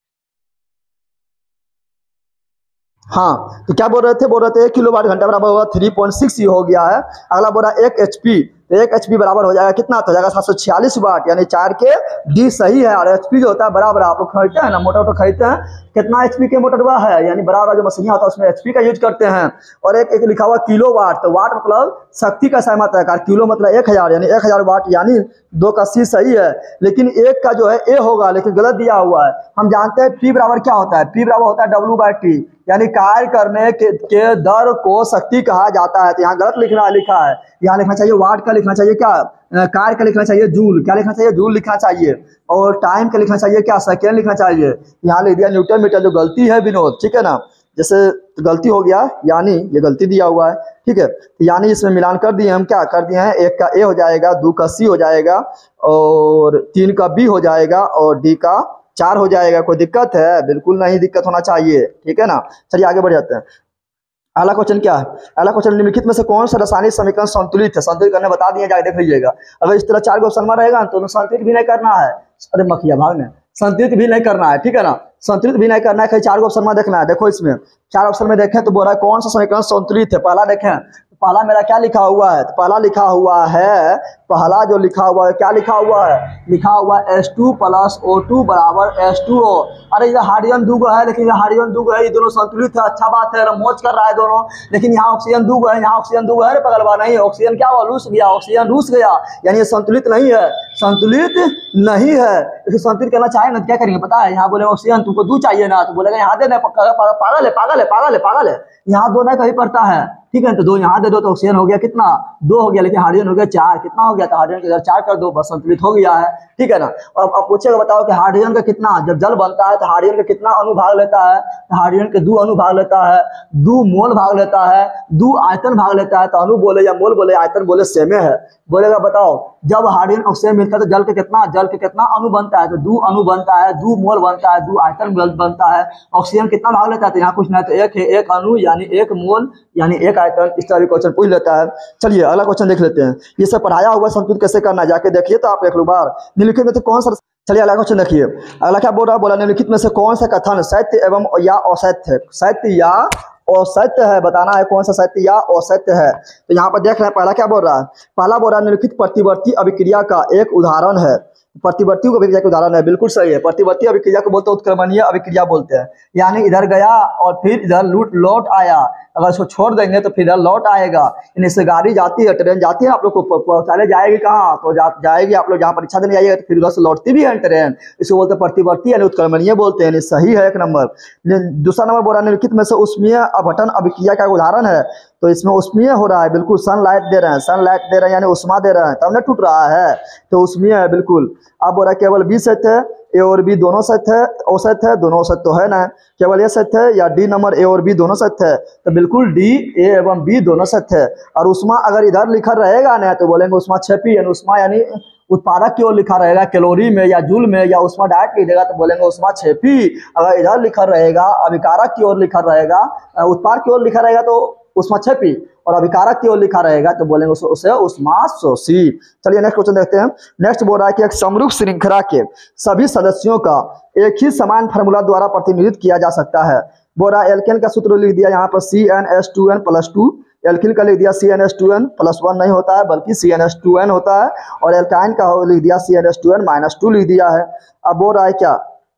हाँ, तो क्या बोल रहे थे, बोल रहे थे एक किलोवाट घंटा बराबर होगा थ्री पॉइंट सिक्स हो गया है। अगला बोल रहा है एक एचपी, तो एक एचपी बराबर हो जाएगा कितना, तो हो जाएगा सात सौ छियालीस वाट, यानी चार के डी सही है। और एचपी जो होता है बराबर, आप लोग खरीदते हैं ना, मोटर वोटर खरीदते हैं, कितना एचपी के मोटर हुआ है, यानी बड़ा बड़ा जो मशीन होता है उसमें एचपी का यूज करते हैं। और एक एक लिखा हुआ किलो वाट, तो वाट मतलब शक्ति का सही मात्रक है, किलो मतलब एक हजार, यानी एक हजार वाट यानी दो का सी सही है, लेकिन एक का जो है ए होगा, लेकिन गलत दिया हुआ है। हम जानते हैं पी बराबर क्या होता है, पी बराबर होता है डब्ल्यू बाई टी, यानी कार्य करने के, के दर को शक्ति कहा जाता है। तो यहाँ गलत लिखना लिखा है, यहाँ लिखना चाहिए वाट का, लिखना चाहिए क्या, कार्य का लिखना चाहिए जूल, क्या लिखना चाहिए, जूल लिखना चाहिए। और टाइम का लिखना चाहिए क्या, सेकेंड लिखना चाहिए। यहाँ लिख दिया न्यूटन मीटर, जो गलती है विनोद, ठीक है ना, जैसे गलती हो गया, यानी ये गलती दिया हुआ है, ठीक है। यानी इसमें मिलान कर दिए हम, क्या कर दिए हैं, एक का ए हो जाएगा, दो का सी हो जाएगा, और तीन का बी हो जाएगा, और डी का चार हो जाएगा। कोई दिक्कत है? बिल्कुल नहीं दिक्कत होना चाहिए, ठीक है ना। चलिए आगे बढ़ जाते हैं। अगला क्वेश्चन क्या है, अगला क्वेश्चन, निम्नलिखित में से कौन सा रासायनिक समीकरण संतुलित है? संतुलित करने बता दिए, जाके देख लीजिएगा। अगर इस तरह चार ऑप्शन में रहेगा तो संतुलित भी नहीं करना है, अरे मखिया भाग ने, संतुलित भी नहीं करना है, ठीक है ना, संतुलित भी नहीं करना है, कहीं चार ऑप्शन में देखना है। देखो इसमें चार ऑप्शन में देखें तो बोल रहा है कौन सा समीकरण संतुलित है। पहला देखें, पहला मेरा क्या लिखा हुआ है, तो पहला लिखा हुआ है, पहला जो लिखा हुआ है क्या लिखा हुआ है, लिखा हुआ है H two plus O two बराबर एच टू ओ। अरे ये हाइड्रोजन दूगो है, लेकिन ये हाइड्रोजन दूगो है, ये दोनों संतुलित है, अच्छा बात है, मौज कर रहा है दोनों। लेकिन यहाँ ऑक्सीजन दूगो है, यहाँ ऑक्सीजन दूगो है, पगलवा नहीं, ऑक्सीजन क्या हुआ, रूस गया, ऑक्सीजन रूस गया, यानी ये संतुलित नहीं है, संतुलित नहीं है। इसे संतुलित करना चाहे ना तो क्या करेंगे पता है, यहाँ बोले ऑक्सीजन तुमको दो चाहिए ना, तो बोलेगा यहाँ दे दे, पागल है पागल है पागल है पागल है, यहाँ दो नहीं कहीं पड़ता है, ठीक है। तो दो यहाँ दे दो तो ऑक्सीजन हो गया कितना, दो हो गया, लेकिन हाइड्रोजन हो गया चार, कितना हो गया, तो हाइड्रोजन के इधर चार कर दो, बस संतुलित हो गया है, ठीक है ना। अब अब पूछेगा बताओ कि हाइड्रोजन का कितना, जब जल बनता है तो हाइड्रोजन का कितना अणु भाग लेता है, तो हाइड्रोजन के दो अणु भाग लेता है, दो मोल भाग लेता है, दो आयतन भाग लेता है। तो अणु बोले या मोल बोले, आयतन बोले, सेमे है। बोलेगा बताओ जब हाइड्रोजन ऑक्सीजन मिलता है तो जल के कितना, जल के कितना अणु बनता है, तो दो अणु बनता है, दो मोल बनता है, दो आयतन बनता है। ऑक्सीजन कितना भाग लेता है, तो यहाँ कुछ नहीं, तो एक है, एक अणु यानी एक मोल यानी एक आयतन। इस तरह क्वेश्चन पूछ लेता है। चलिए अगला क्वेश्चन देख लेते हैं, ये सब पढ़ाया हुआ संतुलित कैसे करना है, जाके देखिए तो आप एक बार। निम्नलिखित में से कौन सा, चलिए अगला क्वेश्चन देखिए, अगला क्या बोल रहा है, बोला निम्नलिखित में से कौन सा कथन सत्य एवं या असत्य है, सत्य या असत्य है, बताना है कौन सा सत्य या असत्य है। तो यहाँ पर देख रहे हैं पहला क्या बोल रहा है, पहला बोल रहा है निम्नलिखित प्रतिवर्ती अभिक्रिया का एक उदाहरण है। प्रतिवर्ती अभिक्रिया का उदाहरण है, बिल्कुल सही है। प्रतिवर्ती अभिक्रिया को बोलते हैं उत्क्रमणीय अभिक्रिया बोलते हैं, यानी इधर गया और फिर इधर लूट लौट आया, अगर इसको छोड़ देंगे तो फिर इधर लौट आएगा। इनसे गाड़ी जाती है, ट्रेन जाती है, आप लोग को पहुंचाने जाएगी कहाँ, तो जा, जाएगी आप लोग जहाँ परीक्षा देने जाइएगा, तो फिर उधर से लौटती भी है ट्रेन, इसको बोलते हैं प्रतिवर्ती यानी उत्क्रमणीय बोलते हैं। सही है एक नंबर। दूसरा नंबर बोल रहा है निम्नलिखित में से उष्मीय अपघटन अभिक्रिया का उदाहरण है। तो इसमें उष्मीय हो रहा है, बिल्कुल सनलाइट दे रहे हैं, सनलाइट दे रहे हैं यानी उष्मा दे रहे हैं, तब न टूट रहा है, तो उष्मीय है बिल्कुल। अब बोल रहा है केवल बी सत्य है, ए और बी दोनों सत्य है, औसत है, दोनों औसत तो है ना, केवल ए सत्य है या डी नंबर ए और बी दोनों सत्य है, तो बिल्कुल डी, ए एवं बी दोनों सत्य है। और उष्मा अगर इधर लिखा रहेगा ना तो बोलेंगे उष्मा छपी, यानी उष्मा यानी उत्पादक की ओर लिखा रहेगा, कैलोरी में या जूल में, या उष्मा डायरेक्ट लिख देगा तो बोलेंगे उष्मा छेपी। अगर इधर लिखा रहेगा अभिकारक की ओर लिखा रहेगा, उत्पाद की ओर लिखा रहेगा तो उष्मा छेपी, और अभिकारक की ओर लिखा रहेगा तो बोलेंगे उसे, उसे उष्मा शोषी। चलिए नेक्स्ट क्वेश्चन देखते हैं। नेक्स्ट बोल रहा है कि एक समरूप श्रृंखला के सभी सदस्यों का एक ही समान फार्मूला द्वारा प्रतिनिधित्व किया जा सकता है। बोल रहा है एल्केन का सूत्र लिख दिया यहाँ पर C N S two N plus two, alkene का लिख दिया C N S two N plus one नहीं होता है बल्कि C N S two N होता है, और एल्काइन का लिख दिया C N S two N minus two लिख दिया है। अब बोल रहा है क्या,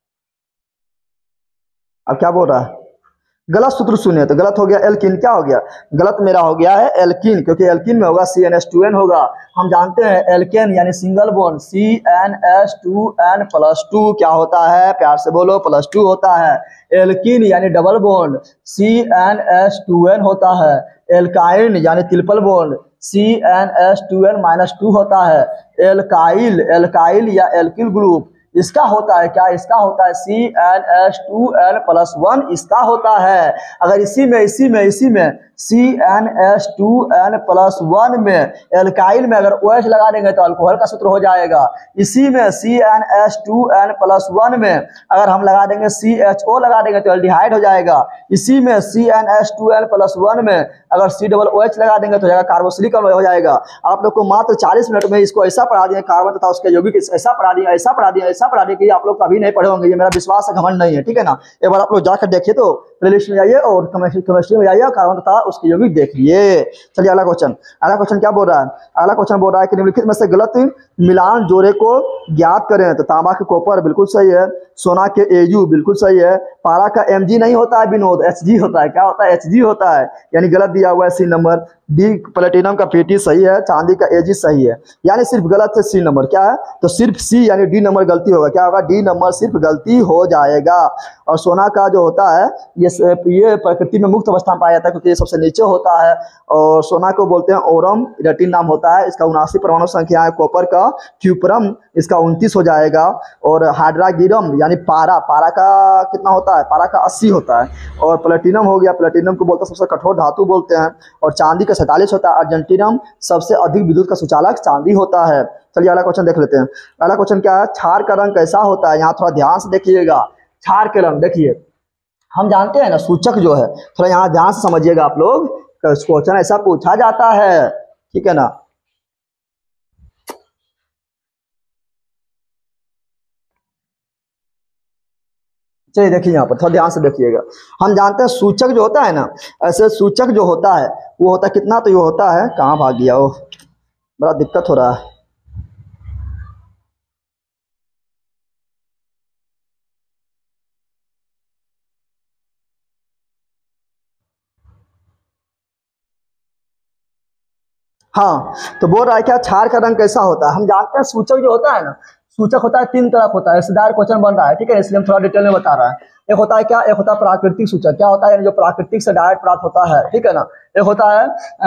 अब क्या बोल रहा है, गलत सूत्र सुनिए, तो गलत हो गया एल्किन, क्या हो गया, गलत मेरा हो गया है एल्किन, क्योंकि एल्किन में होगा C N S two N होगा। हम जानते हैं एल्केन यानी single bond C N S two N plus two क्या होता है, प्यार से बोलो, प्लस टू होता है। एल्किन यानी double bond C N S two N होता है। एल्काइन यानी triple bond C N S two N minus two होता है। एल्काइल, एल्काइल या एल्किल ग्रुप इसका होता है क्या, इसका होता है C N S two N plus one, इसका होता है। अगर इसी में इसी में इसी में C N S two N plus one में एल्काइल में अगर OH लगा देंगे तो अल्कोहल का सूत्र हो जाएगा। इसी में C N S two N plus one में अगर हम लगा देंगे सी एच ओ लगा देंगे तो एल्डिहाइड हो जाएगा। इसी में C N S two N plus one में अगर सी डबल ओ एच लगा देंगे तो हो जाएगा कार्बोक्सिलिक अम्ल हो जाएगा। आप लोग को मात्र चालीस मिनट में इसको ऐसा पढ़ा दिए, कार्बन तथा उसके यौगिक ऐसा पढ़ा दिया ऐसा पढ़ा दिया ऐसा पढ़ा दिया कि आप लोग कभी नहीं पढ़े होंगे, ये मेरा विश्वास है, घमंड नहीं है, ठीक है ना। एक बार आप लोग जाकर देखिए तो प्लेलिस्ट में जाइए और केमिस्ट्री केमिस्ट्री में जाइए, कार्बन तथा उसके यौगिक देखिए। चलिए अगला क्वेश्चन, अगला क्वेश्चन क्या बोल रहा है, अगला क्वेश्चन बोल रहा है कि निम्नलिखित में से गलत मिलान जोड़े को ज्ञात करें। तो तांबा के कॉपर बिल्कुल सही है, सोना के एयू, बिल्कुल सही है। पारा का एमजी नहीं होता है विनोद, एचजी होता है। क्या होता है? एचजी होता है, यानी गलत दिया हुआ है सी नंबर। डी प्लेटिनम का पीटी सही है, चांदी का एजी सही है, यानी सिर्फ गलत है सी नंबर। क्या है? तो सिर्फ सी यानी डी नंबर गलती होगा। क्या होगा? डी नंबर सिर्फ गलती हो जाएगा। और सोना का जो होता है ये ये प्रकृति में मुक्त अवस्था में पाया जाता है, क्योंकि ये सबसे नीचे होता है। और सोना को बोलते हैं ओरम, रेटिन नाम होता है। इसका उनासी परमाणु संख्या है। कॉपर का क्यूपरम, इसका उनतीस हो जाएगा। और हाइड्रागिरम यानी पारा, पारा का कितना होता है? पारा का अस्सी होता है। और प्लेटिनम हो गया, प्लेटिनम को बोलते हैं सबसे कठोर धातु बोलते हैं। और चांदी का सैंतालीस होता है। अर्जेंटीनम सबसे अधिक विद्युत का सुचालक चांदी होता है। चलिए अगला क्वेश्चन देख लेते हैं। अगला क्वेश्चन क्या है? क्षार का रंग कैसा होता है? यहाँ थोड़ा ध्यान से देखिएगा। क्षार के रंग देखिए, हम जानते हैं ना सूचक जो है, थोड़ा यहाँ ध्यान से समझिएगा आप लोग, क्वेश्चन ऐसा पूछा जाता है, ठीक है ना। चलिए देखिए यहाँ पर थोड़ा ध्यान से देखिएगा। हम जानते हैं सूचक जो होता है ना, ऐसे सूचक जो होता है वो होता है कितना? तो ये होता है, कहाँ भाग गया वो, बड़ा दिक्कत हो रहा है। हाँ, तो बोल रहा है क्या क्षार का रंग कैसा होता है? हम जानते हैं सूचक जो होता है ना, सूचक होता है तीन तरफ होता है। रिश्तेदार क्वेश्चन बन रहा है, ठीक है, इसलिए हम थोड़ा डिटेल में बता रहा है। एक होता है क्या? एक होता है प्राकृतिक सूचक। क्या होता है? यानी जो प्राकृतिक से डायरेक्ट प्राप्त होता है, ठीक है ना। एक होता है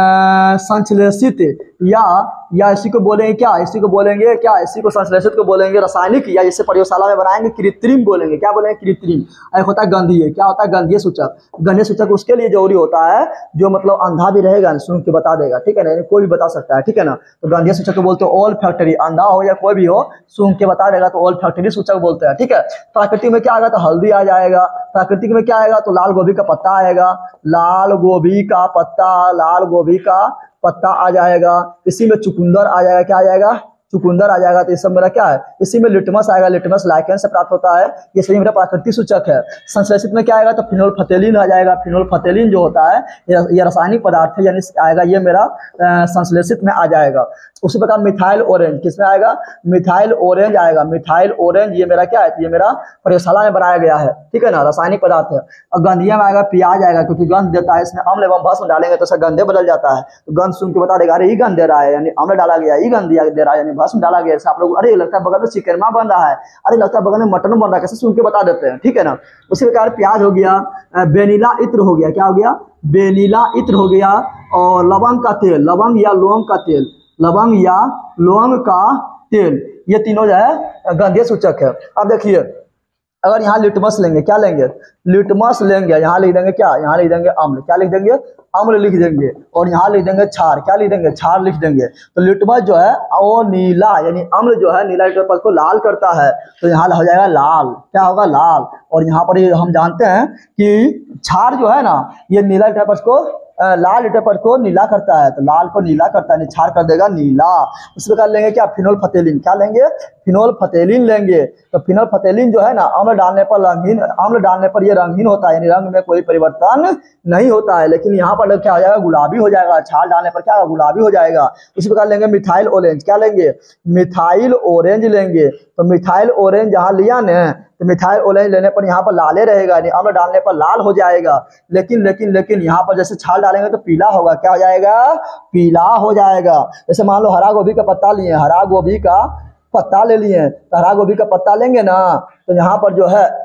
अ, संश्लेषित, या या इसी को बोलेंगे क्या? इसी को बोलेंगे क्या? इसी को संश्लेषित को बोलेंगे रासायनिक, या इसे प्रयोगशाला में बनाएंगे कृत्रिम बोलेंगे। क्या बोलेंगे? कृत्रिम। एक होता है गंधीय। क्या होता है? गंधीय सूचक। गंधीय सूचक उसके लिए जरूरी होता है जो मतलब अंधा भी रहेगा सुन के बता देगा, ठीक है ना, कोई भी बता सकता है, ठीक है ना। तो गंधीय सूचक को बोलते हैं ओल फैक्ट्री, अंधा हो या कोई भी हो सुन के बता देगा तो ओल फैक्ट्री सूचक बोलते हैं, ठीक है। प्राकृतिक में क्या आएगा? तो हल्दी आ जाएगा। प्राकृतिक में क्या आएगा? तो लाल गोभी का पत्ता आएगा, लाल गोभी का पत्ता, लाल गोभी का पत्ता आ जाएगा। इसी में चुकंदर आ जाएगा। क्या आ जाएगा? चुकंदर आ जाएगा। तो इस सब मेरा क्या है? इसी में लिटमस आएगा, लिटमस लाइकेन से प्राप्त होता है। ये सही मेरा प्राकृतिक सूचक है। संश्लेषित में क्या आएगा? तो फिनोल्फथेलिन आ जाएगा। फिनोल्फथेलिन जो होता है ये रासायनिक पदार्थ है, यानी आएगा ये मेरा संश्लेषित में आ जाएगा। उसी प्रकार मिथाइल ऑरेंज किसमें आएगा? मिथाइल ऑरेंज आएगा। मिथाइल ऑरेंज ये मेरा क्या है? ये मेरा प्रयोगशाला में बनाया गया है, ठीक है ना, रासायनिक पदार्थ है। और गंधिया में आएगा प्याज आएगा, क्योंकि गंध देता है। इसमें अम्ल एवं भस्म डालेंगे तो इसका गंधे बदल जाता है। तो गंध सुन के बता देगा अरे ये गंध दे रहा है, यानी अम्ल डाला गया, ये गंध दे रहा है, यानी भस्म डाला गया। आप लोग अरे लगता है बगल में चिकनमा बन रहा है, अरे लगता है बगल में मटन बन रहा है, कैसे सुन के बता देते हैं, ठीक है ना। उसी प्रकार प्याज हो गया, वेनिला इत्र हो गया। क्या हो गया? वेनिला इत्र हो गया। और लवंग का तेल, लवंग या लौंग का तेल, लवंग या लौंग का तेल, ये तीनों जो है गंधीय सूचक है। अब देखिए अगर यहाँ लिटमस लेंगे, क्या लेंगे? लिटमस लेंगे, यहाँ लिख देंगे क्या? यहाँ लिख देंगे अम्ल। क्या लिख देंगे? अम्ल लिख देंगे। और यहाँ लिख देंगे क्षार। क्या लिख देंगे? क्षार लिख देंगे। तो लिटमस जो है वो नीला, यानी अम्ल जो है नीला लिटमस को लाल करता है, तो यहाँ हो जाएगा लाल। क्या होगा? लाल। और यहाँ पर हम जानते हैं कि क्षार जो है ना ये नीला लिटमस को लाल लिटमस को नीला करता है, तो लाल को नीला करता है, क्षार कर देगा नीला। उस प्रकार लेंगे क्या? फिनोल्फथेलिन। क्या लेंगे? फिनोल्फथेलिन लेंगे। तो फिनोल्फथेलिन जो है ना अम्ल डालने पर रंगीन, अम्ल डालने पर ये रंगीन होता है, यानी रंग में कोई परिवर्तन नहीं होता है। लेकिन यहाँ पर क्या हो जाएगा? गुलाबी हो जाएगा। क्षार डालने पर क्या? गुलाबी हो जाएगा। उसी प्रकार लेंगे मिथाइल ऑरेंज। क्या लेंगे? मिथाइल ऑरेंज लेंगे। तो मिथाइल ऑरेंज जहाँ लिया ना, तो मिथाइल ऑरेंज लेने पर यहाँ पर लाले रहेगा, यानी अम्ल डालने पर लाल हो जाएगा। लेकिन लेकिन लेकिन यहाँ पर जैसे छाल डालेंगे तो पीला होगा। क्या हो जाएगा? पीला हो जाएगा। जैसे मान लो हरा गोभी का पत्ता लिए, हरा गोभी का पत्ता ले लिए, तो हरा गोभी का पत्ता लेंगे ना, तो यहाँ पर जो है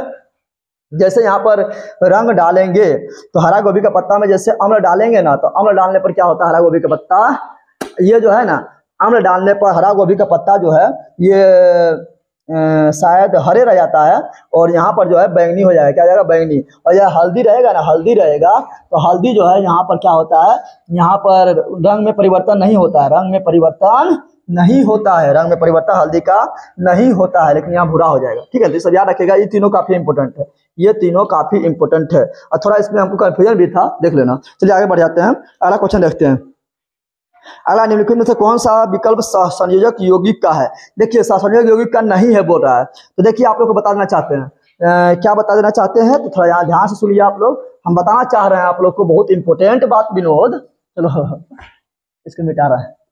जैसे यहाँ पर रंग डालेंगे तो हरा गोभी का पत्ता में जैसे अम्ल डालेंगे ना, तो अम्ल डालने पर क्या होता है? हरा गोभी का पत्ता ये जो है ना, अम्ल डालने पर हरा गोभी का पत्ता जो है ये शायद हरे रह जाता है, और यहाँ पर जो है बैंगनी हो जाएगा। क्या हो जाएगा? बैंगनी। और यह हल्दी रहेगा ना, हल्दी रहेगा तो हल्दी जो है यहाँ पर क्या होता है? यहाँ पर रंग में परिवर्तन नहीं होता है, रंग में परिवर्तन नहीं होता है, रंग में परिवर्तन हल्दी का नहीं होता है, लेकिन यहाँ भूरा हो जाएगा, ठीक है। तो सब याद रखिएगा, ये तीनों काफी इंपोर्टेंट है, ये तीनों काफी इंपोर्टेंट है। और थोड़ा इसमें हमको कंफ्यूजन भी था, देख लेना। चलिए आगे बढ़ जाते हैं, अगला क्वेश्चन देखते हैं। अगला निम्नलिखित में से कौन सा विकल्प सहसंयोजक यौगिक का है? देखिए सहसंयोजक यौगिक का नहीं है बोल रहा है, तो देखिए आप लोग को बता देना चाहते हैं, आ, क्या बता देना चाहते हैं, तो थोड़ा यहाँ ध्यान से सुनिए आप लोग। हम बताना चाह रहे हैं आप लोग को बहुत इंपॉर्टेंट बात विनोद। चलो इसको मिटा रहा है।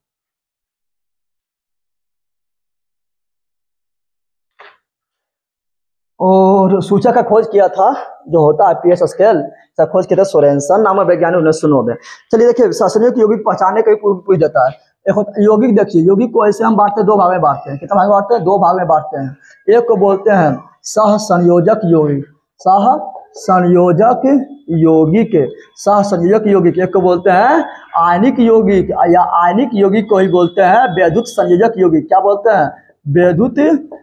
और सूचक का खोज किया था जो होता है पी एस स्केल, इसका खोज किया था सोरेनसन नामक वैज्ञानिक उन्नीस सौ नौ में। चलिए देखिए ससनिक यौगिक पहचानने का भी पूछ देता है। एक होता- यौगिक देखिए, यौगिक को ऐसे हम बांटते हैं, दो भाग में बांटते हैं। कितना भाग में बांटते हैं? दो भाग में बांटते हैं। एक को बोलते हैं सह संयोजक यौगिक, सह संयोजक यौगिक, सह संयोजक यौगिक। एक को बोलते हैं आयनिक यौगिक, या आयनिक यौगिक को ही बोलते हैं वैद्युत संयोजक यौगिक। क्या बोलते हैं? वैद्युत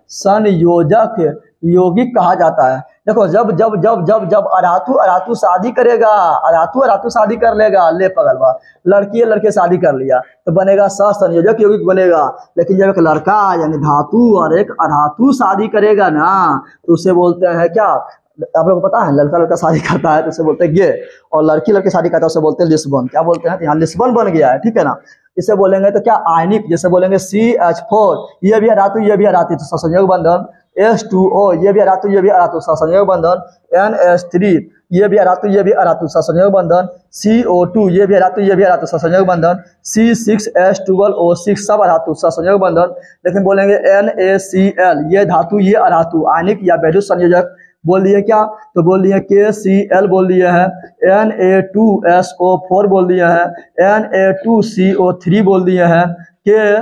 संयोजक यौगिक कहा जाता है। देखो जब जब जब जब जब अरातु अरातु शादी करेगा, अरातु अरातु शादी कर लेगा, ले पगलवा, लड़की लड़के शादी कर लिया तो बनेगा सहसंयोजक यौगिक बनेगा। लेकिन जब एक लड़का यानी धातु और एक अरातु शादी करेगा ना, तो उसे बोलते हैं क्या? आप लोग को पता है, लड़का लड़का शादी करता है तो उसे बोलते हैं गे, और लड़की लड़के शादी करता है उसे बोलते हैं लिस्बन। क्या बोलते हैं? तो यहाँ लिस्बन बन गया है, ठीक है ना। इसे बोलेंगे तो क्या? आयनिक, जैसे बोलेंगे सी एच फोर, ये भी अरातु ये भी अरातु, तो सहसंयोग बंधन। एच टू ओ, ये भी अरातु ये भी अरातु, सहसंयोग बंधन। एन एच थ्री, ये भी अरातु ये भी अरातु, सहसंयोग बंधन। सी ओ टू, ये भी अरातु ये भी अरातु, सहसंयोग बंधन। C six H twelve O six, सब अरातु, सहसंयोग बंधन। लेकिन बोलेंगे एन ए सी एल, ये धातु ये अरातु, आयनिक या वैद्युत संयोजक। बोल दिए क्या? तो बोल दिए के सी एल बोल दिए हैं, N A two S O four बोल दिए हैं, N A two C O three बोल दिए हैं, के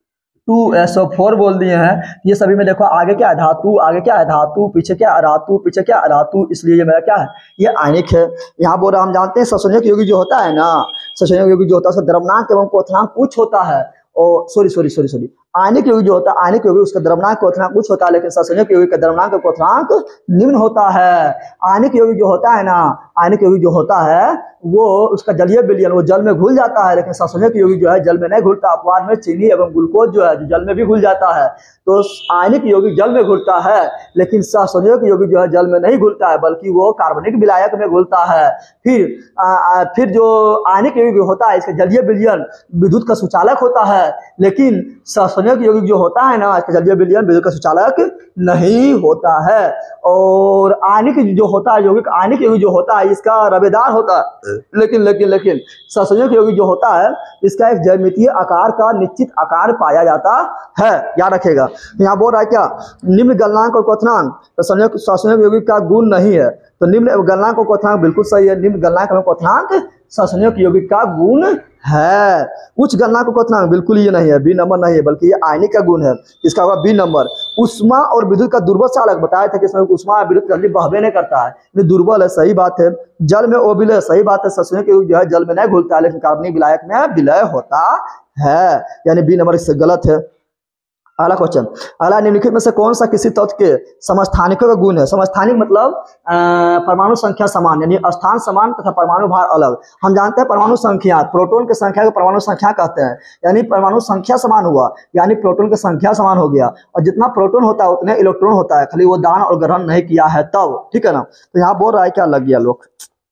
टू एस ओ फोर बोल दिए हैं। ये सभी में देखो आगे क्या है? धातु, आगे क्या है? धातु, पीछे क्या? अरातु, पीछे क्या? अरातु, इसलिए ये मेरा क्या है? ये आयनिक है। यहाँ बोल रहा हम जानते हैं सहसंयोजक यौगिक जो होता है ना, सहसंयोजक यौगिक जो होता है उसका द्रव्यमान एवं क्वथनांक उच्च होता है। और सॉरी सॉरी सॉरी सॉरी आयनिक यौगिक जो होता है, आयनिक यौगिक उसका द्रव्यमान क्वथनांक उच्च होता है, लेकिन सहसंयोजक यौगिक का द्रव्यमान क्वथनांक निम्न होता है। आयनिक यौगिक जो होता है ना, आयनिक यौगिक जो होता है वो उसका जलीय विलयन वो जल में घुल जाता है, लेकिन सहसंयोजक यौगिक जो है जल में नहीं घुलता। अपवाद में चीनी एवं ग्लूकोज जो है जो जल में भी घुल जाता है। तो आयनिक यौगिक जल में घुलता है, लेकिन सहसंयोजक यौगिक जो है जल में नहीं घुलता है, बल्कि वो कार्बनिक विलायक में घुलता है। फिर आ, आ, फिर जो आयनिक यौगिक होता है इसका जलीय विलयन विद्युत का सुचालक होता है, लेकिन सहसंयोजक यौगिक जो होता है ना इसका जलीय विलयन विद्युत का सुचालक नहीं होता है। और आयनिक जो होता है यौगिक, आयनिक यौगिक जो होता है इसका रवेदार होता है, लेकिन लेकिन लेकिन सहसंयोजक यौगिक जो होता है इसका एक ज्यामितीय आकार का निश्चित आकार पाया जाता है। याद रखेगा। यहाँ बोल रहा है क्या? निम्न गलनांक और क्वथनांक सहसंयोजक सहसंयोजक यौगिक का गुण नहीं है। तो निम्न गलनांक और क्वथनांक बिल्कुल सही है। निम्न गलनांक और क्वथनांक सहसंयोजक यौगिक का गुण है। उच्च गलनांक और क्वथनांक बिल्कुल ये नहीं है, बी नंबर नहीं है, बल्कि ये आयनिक का गुण है, इसका होगा बी नंबर। उष्मा और विद्युत का दुर्बल चालक बताया था कि इसमें उष्मा और विद्युत जल्दी बहबे नहीं करता है, ये दुर्बल है, सही बात है। जल में ओ विलय, सही बात है, सहसंयोजक यौगिक जो है जल में नहीं घुलता है, लेकिन कार्बनिक विलायक में विलय होता है, यानी बी नंबर इससे गलत है। अगला क्वेश्चन, अगला निम्नलिखित में से कौन सा किसी तत्व के समस्थानिकों का गुण है? समस्थानिक मतलब परमाणु संख्या समान, यानी स्थान समान तथा परमाणु भार अलग। हम जानते हैं परमाणु संख्या, प्रोटॉन की संख्या को परमाणु संख्या कहते हैं, यानी परमाणु संख्या समान हुआ, यानी प्रोटॉन की संख्या समान हो गया, और जितना प्रोटॉन होता है उतने इलेक्ट्रॉन होता है, खाली वो दान और ग्रहण नहीं किया है तब, ठीक है ना। तो यहाँ बोल रहा है क्या लग गया लोग,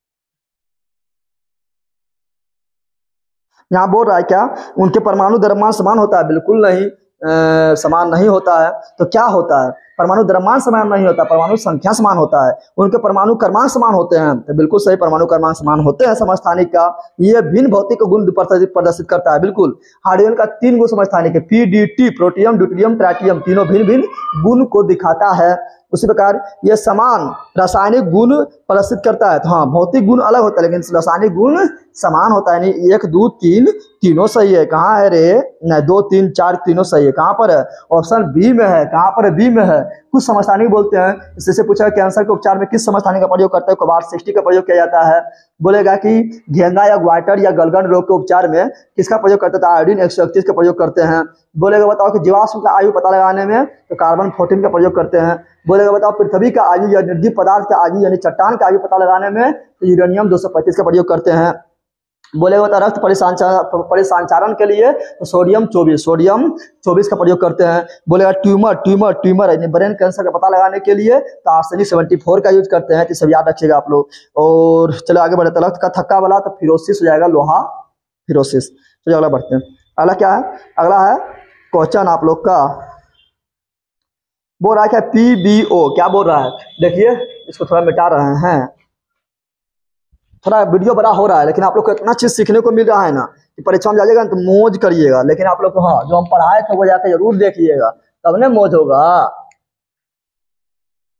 यहाँ बोल रहा है क्या उनके परमाणु द्रव्यमान समान होता है? बिल्कुल नहीं, आ, समान नहीं होता है। तो क्या होता है? परमाणु द्रव्यमान समान नहीं होता, परमाणु संख्या समान होता है। उनके परमाणु क्रमांक समान होते हैं, तो बिल्कुल सही, परमाणु क्रमांक समान होते हैं समस्थानिक का। ये भिन्न भौतिक गुण प्रदर्शित करता है, बिल्कुल। हाइड्रोजन का तीन गुण समस्थानिक है, P D T, protium, deuterium, tritium, तीनों भिन्न भिन्न गुण को दिखाता है। उसी प्रकार ये समान रासायनिक गुण प्रदर्शित करता है। तो हाँ, भौतिक गुण अलग होता है लेकिन रासायनिक गुण समान होता है, यानी एक दो तीन तीनों सही है। कहाँ है रे? नहीं, दो तीन चार तीनों सही है। कहाँ पर है? ऑप्शन बी में है। कहाँ पर है? बी में है। कुछ समस्थानिक बोलते हैं, इससे पूछा कैंसर के उपचार में किस समस्थानिक का प्रयोग करते हैं? कोबाल्ट सिक्सटी का प्रयोग किया जाता है। बोलेगा कि घेंगा या ग्वाइटर या गलगन रोग के उपचार में किसका प्रयोग करते हैं? आयोडीन एक सौ इकतीस का प्रयोग करते हैं। बोलेगा बताओ कि जीवाश्म का आयु पता लगाने में तो कार्बन फोर्टीन का प्रयोग करते हैं। बोलेगा बताओ पृथ्वी का आयु या निर्जीव पदार्थ का आयु यानी चट्टान का आयु पता लगाने में तो यूरेनियम दो सौ पैंतीस का प्रयोग करते हैं। बोलेगा बता रक्त परिसंचार परिसंचारण के लिए तो सोडियम चौबीस सोडियम चौबीस का प्रयोग करते हैं। बोलेगा ट्यूमर ट्यूमर ट्यूमर यानी ब्रेन कैंसर का पता लगाने के लिए तो आर्सेनिक सेवेंटी फोर का यूज करते हैं। तो सब याद रखिएगा आप लोग। और चलो आगे बढ़ते, रक्त का थक्का वाला तो फिरोसिस हो जाएगा, लोहा फिरोसिस। चलो अगला बढ़ते हैं। अगला क्या है? अगला है क्वेश्चन आप लोग का, बोल रहा है क्या? पी बी ओ क्या बोल रहा है? देखिए इसको थोड़ा मिटा रहे हैं, थोड़ा वीडियो बड़ा हो रहा है, लेकिन आप लोग को इतना चीज सीखने को मिल रहा है ना कि परीक्षा में जाइएगा तो मौज करिएगा। लेकिन आप लोग को हाँ जो हम पढ़ाए थे वो जाकर जरूर देखिएगा, तब ना मौज होगा।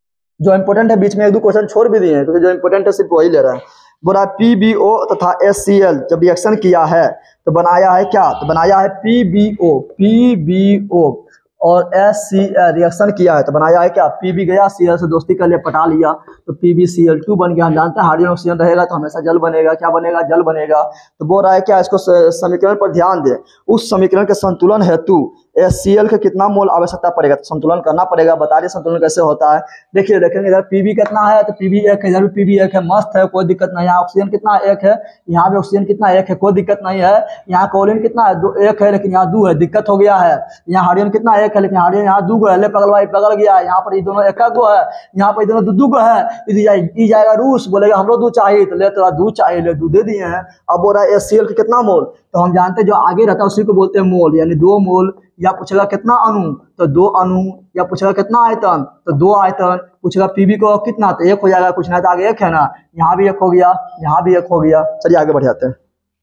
जो इंपॉर्टेंट है बीच में एक दो क्वेश्चन छोड़ भी दिए हैं क्योंकि जो इंपॉर्टेंट है सिर्फ वही ले रहा है। बोला पी बी ओ तथा एस सी एल जब रिएक्शन किया है तो बनाया है क्या, तो बनाया है P B O, P B O और एस सी एल रिएक्शन किया है तो बनाया है क्या, पी बी गया सी एल से दोस्ती कर लिया, पटा लिया तो P B C L two बन गया। हम जानते हैं हाइड्रोजन ऑक्सीजन रहेगा तो हमेशा जल बनेगा, क्या बनेगा, जल बनेगा। तो बोल रहा है क्या, इसको समीकरण पर ध्यान दे, उस समीकरण के संतुलन हेतु एस सी एल का कितना मोल आवश्यकता पड़ेगा, तो संतुलन करना पड़ेगा। बता दिए संतुलन कैसे होता है। देखिए देखेंगे इधर पीबी कितना है तो पीबी एक है, इधर भी पीबी एक है, मस्त है, कोई दिक्कत नहीं है। ऑक्सीजन कितना एक है, यहाँ भी ऑक्सीजन कितना एक है, कोई दिक्कत नहीं है। यहाँ क्लोरीन कितना है, दो एक है लेकिन यहाँ दो है, दिक्कत हो गया है। यहाँ हाइड्रोजन कितना एक है लेकिन हाइड्रोजन यहाँ दो है, ले पगल भाई पगल गया है। यहाँ पर ये दोनों एक गो है, यहाँ पर दोनों दो है, ई जाएगा रूस, बोलेगा हमरो दो चाहिए तो ले तेरा दो चाहिए, ले दो दे दिए हैं। अब बोल रहा है एस सी एल का कितना मोल, तो हम जानते हैं जो आगे रहता है उसी को बोलते हैं मोल, यानी दो मोल। या पूछेगा कितना अणु तो दो अणु, या पूछेगा कितना आयतन तो दो आयतन, पूछेगा पीबी को कितना तो एक हो जाएगा, कुछ ना तो आगे एक है ना, यहाँ भी एक हो गया, यहाँ भी एक हो गया। चलिए आगे बढ़ जाते हैं।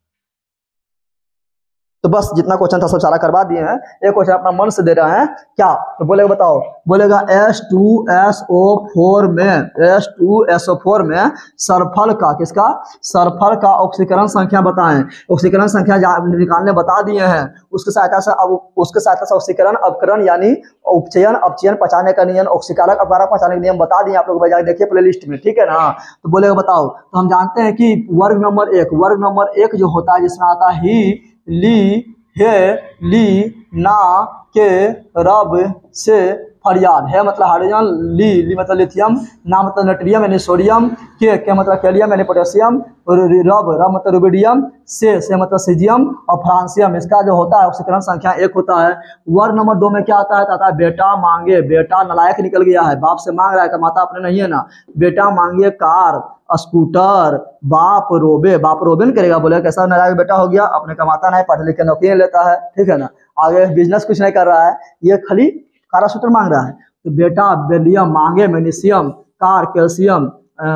तो बस जितना क्वेश्चन था सब सारा करवा दिए हैं। एक क्वेश्चन अपना मन से दे रहे हैं क्या, तो बोलेगा बताओ, बोलेगा S two S O four में S two S O four में सरफल का, किसका, सरफल का ऑक्सीकरण संख्या बताएं। ऑक्सीकरण संख्या निकालने बता दिए हैं। उसके सहायता से अब उसके सहायता से ऑक्सीकरण अपकरण यानी उपचयन अपचयन पचाने का नियम, ऑक्सीकारक अपकारक पचाने का नियम बता दिए आप लोग, बजाय देखिए प्ले लिस्ट में, ठीक है ना। तो बोलेगा बताओ, तो हम जानते हैं कि वर्ग नंबर एक, वर्ग नंबर एक जो होता है जिसमें आता है ही ली हे ली ना के रब से फरियाद, है मतलब हाइड्रोजन, ली ली मतलब लिथियम, ना मतलब नाइट्रियम यानी सोडियम, के के मतलब कैलियम यानी पोटेशियम, रब रब मतलब रुबिडियम, से से मतलब सीजियम और फ्रांसियम। इसका जो होता है ऑक्सीकरण संख्या एक होता है। वर्ग नंबर दो में क्या आता है, आता है बेटा मांगे, बेटा नालायक निकल गया है, बाप से मांग रहा है, कमाता अपने नहीं है ना। बेटा मांगे कार स्कूटर, बाप रोबे, बाप रोबे नहीं करेगा, बोले कैसा नालायक बेटा हो गया, अपने कमाता नहीं, पढ़ लिख के नौकरी लेता है, ठीक है ना। आगे बिजनेस कुछ नहीं कर रहा है, ये खाली कारासूत्र मांग रहा है। तो बेटा बेरियम मांगे magnesium, car calcium,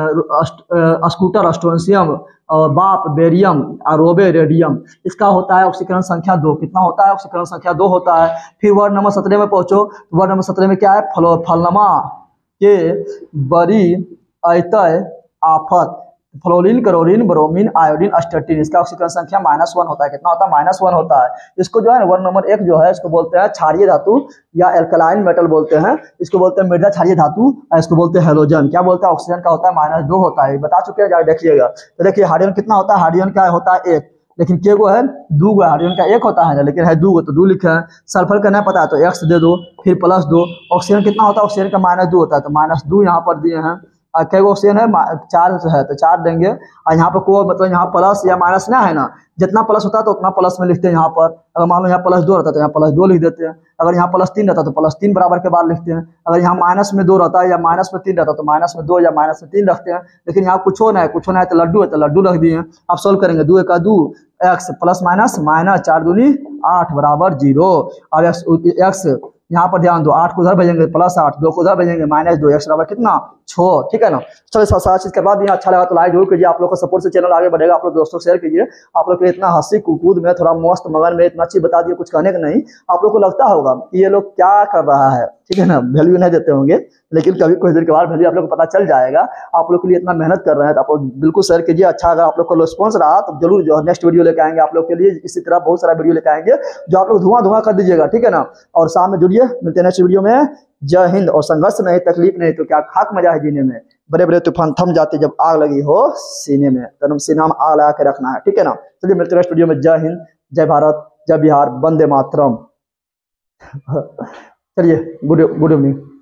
scooter strontium और बाप बेरियम और रोबे रेडियम। इसका होता है ऑक्सीकरण संख्या दो। कितना होता है, ऑक्सीकरण संख्या दो होता है। फिर वर्ड नंबर सत्रह में पहुंचो, वर्ड नंबर सत्रह में क्या है, फलो फलनमा के बड़ी अतः आफत, fluorine chlorine bromine iodine astatine, इसका ऑक्सीकरण संख्या माइनस वन होता है। कितना होता है, माइनस वन होता है। इसको जो है ना वर्ग नंबर एक जो है इसको बोलते हैं क्षारीय धातु या एल्कलाइन मेटल बोलते हैं, इसको बोलते हैं मृदा क्षारीय धातु, इसको बोलते हैं हेलोजन। क्या बोलते हैं, ऑक्सीजन का होता है माइनस दो होता है, बता चुके हैं, जाके देखिएगा। तो देखिए हाइड्रोजन कितना होता है, हाइड्रोजन का होता है एक, लेकिन के गो है दो गो, हाइड्रोजन का एक होता है ना लेकिन है दो गो, तो दो लिखे हैं। सल्फर का नहीं पता है तो एक्स दे दो, फिर प्लस दो। ऑक्सीजन कितना होता है, ऑक्सीजन का माइनस दो होता है, तो माइनस दो यहाँ पर दिए हैं। कई ऑक्सीजन है, चार है तो चार देंगे। और यहाँ पर को मतलब यहाँ प्लस या माइनस ना है ना, जितना प्लस होता है तो उतना प्लस में लिखते हैं। यहाँ पर अगर मान लो यहाँ प्लस दो रहता है तो यहाँ प्लस दो लिख देते हैं। अगर यहाँ प्लस तीन रहता है तो प्लस तीन बराबर के बाद लिखते हैं। अगर यहाँ माइनस में दो रहता है या माइनस में तीन रहता है तो माइनस में दो या माइनस में तीन रखते हैं। लेकिन यहाँ कुछ हो ना है, कुछ ना है तो लड्डू है तो लड्डू रख दिए। अब सोल्व करेंगे, दो एक दो, एक्स प्लस माइनस माइनस चार दूनी आठ बराबर जीरो। अब एक्स एक्स यहाँ पर ध्यान दो, आठ को उधर भेजेंगे प्लस आठ, दो को उधर भेजेंगे माइनस दो, एक्स बराबर कितना छः, ठीक है ना। चलो सारा चीज करवा दिया। अच्छा लगा तो लाइक जरूर कीजिए, आप लोग का सपोर्ट से चैनल आगे बढ़ेगा। आप लोग दोस्तों शेयर कीजिए। आप लोग के इतना हंसी कूद में थोड़ा मस्त मगन में इतना चीज बता दिए, कुछ कहने का नहीं। आप लोग को लगता होगा कि ये लोग क्या कर रहा है, ठीक है ना, वैल्यू नहीं देते होंगे, लेकिन कभी कुछ देर के बाद वैल्यू आप लोग को पता चल जाएगा। आप लोग के लिए इतना मेहनत कर रहे हैं तो आप लोग बिल्कुल शेयर कीजिए। अच्छा अगर आप लोग को रिस्पॉन्स रहा तो जरूर जो नेक्स्ट वीडियो लेके आएंगे आप लोग के लिए। इसी तरह बहुत सारा वीडियो लेके आएंगे जो आप लोग धुआं धुआं कर दीजिएगा, ठीक है ना। और शाम में जुड़िए, मिलते हैं नेक्स्ट वीडियो में। जय हिंद। और संघर्ष नहीं तकलीफ नहीं तो क्या खाक मजा है जीने में। बड़े बड़े तूफान थम जाते जब आग लगी हो सीने में, तो सीना में आग लगा के रखना है, ठीक है ना। चलिए मिलते हैं नेक्स्ट वीडियो में। जय हिंद, जय भारत, जय बिहार, वंदे मातरम। चलिए गुड गुड इवनिंग।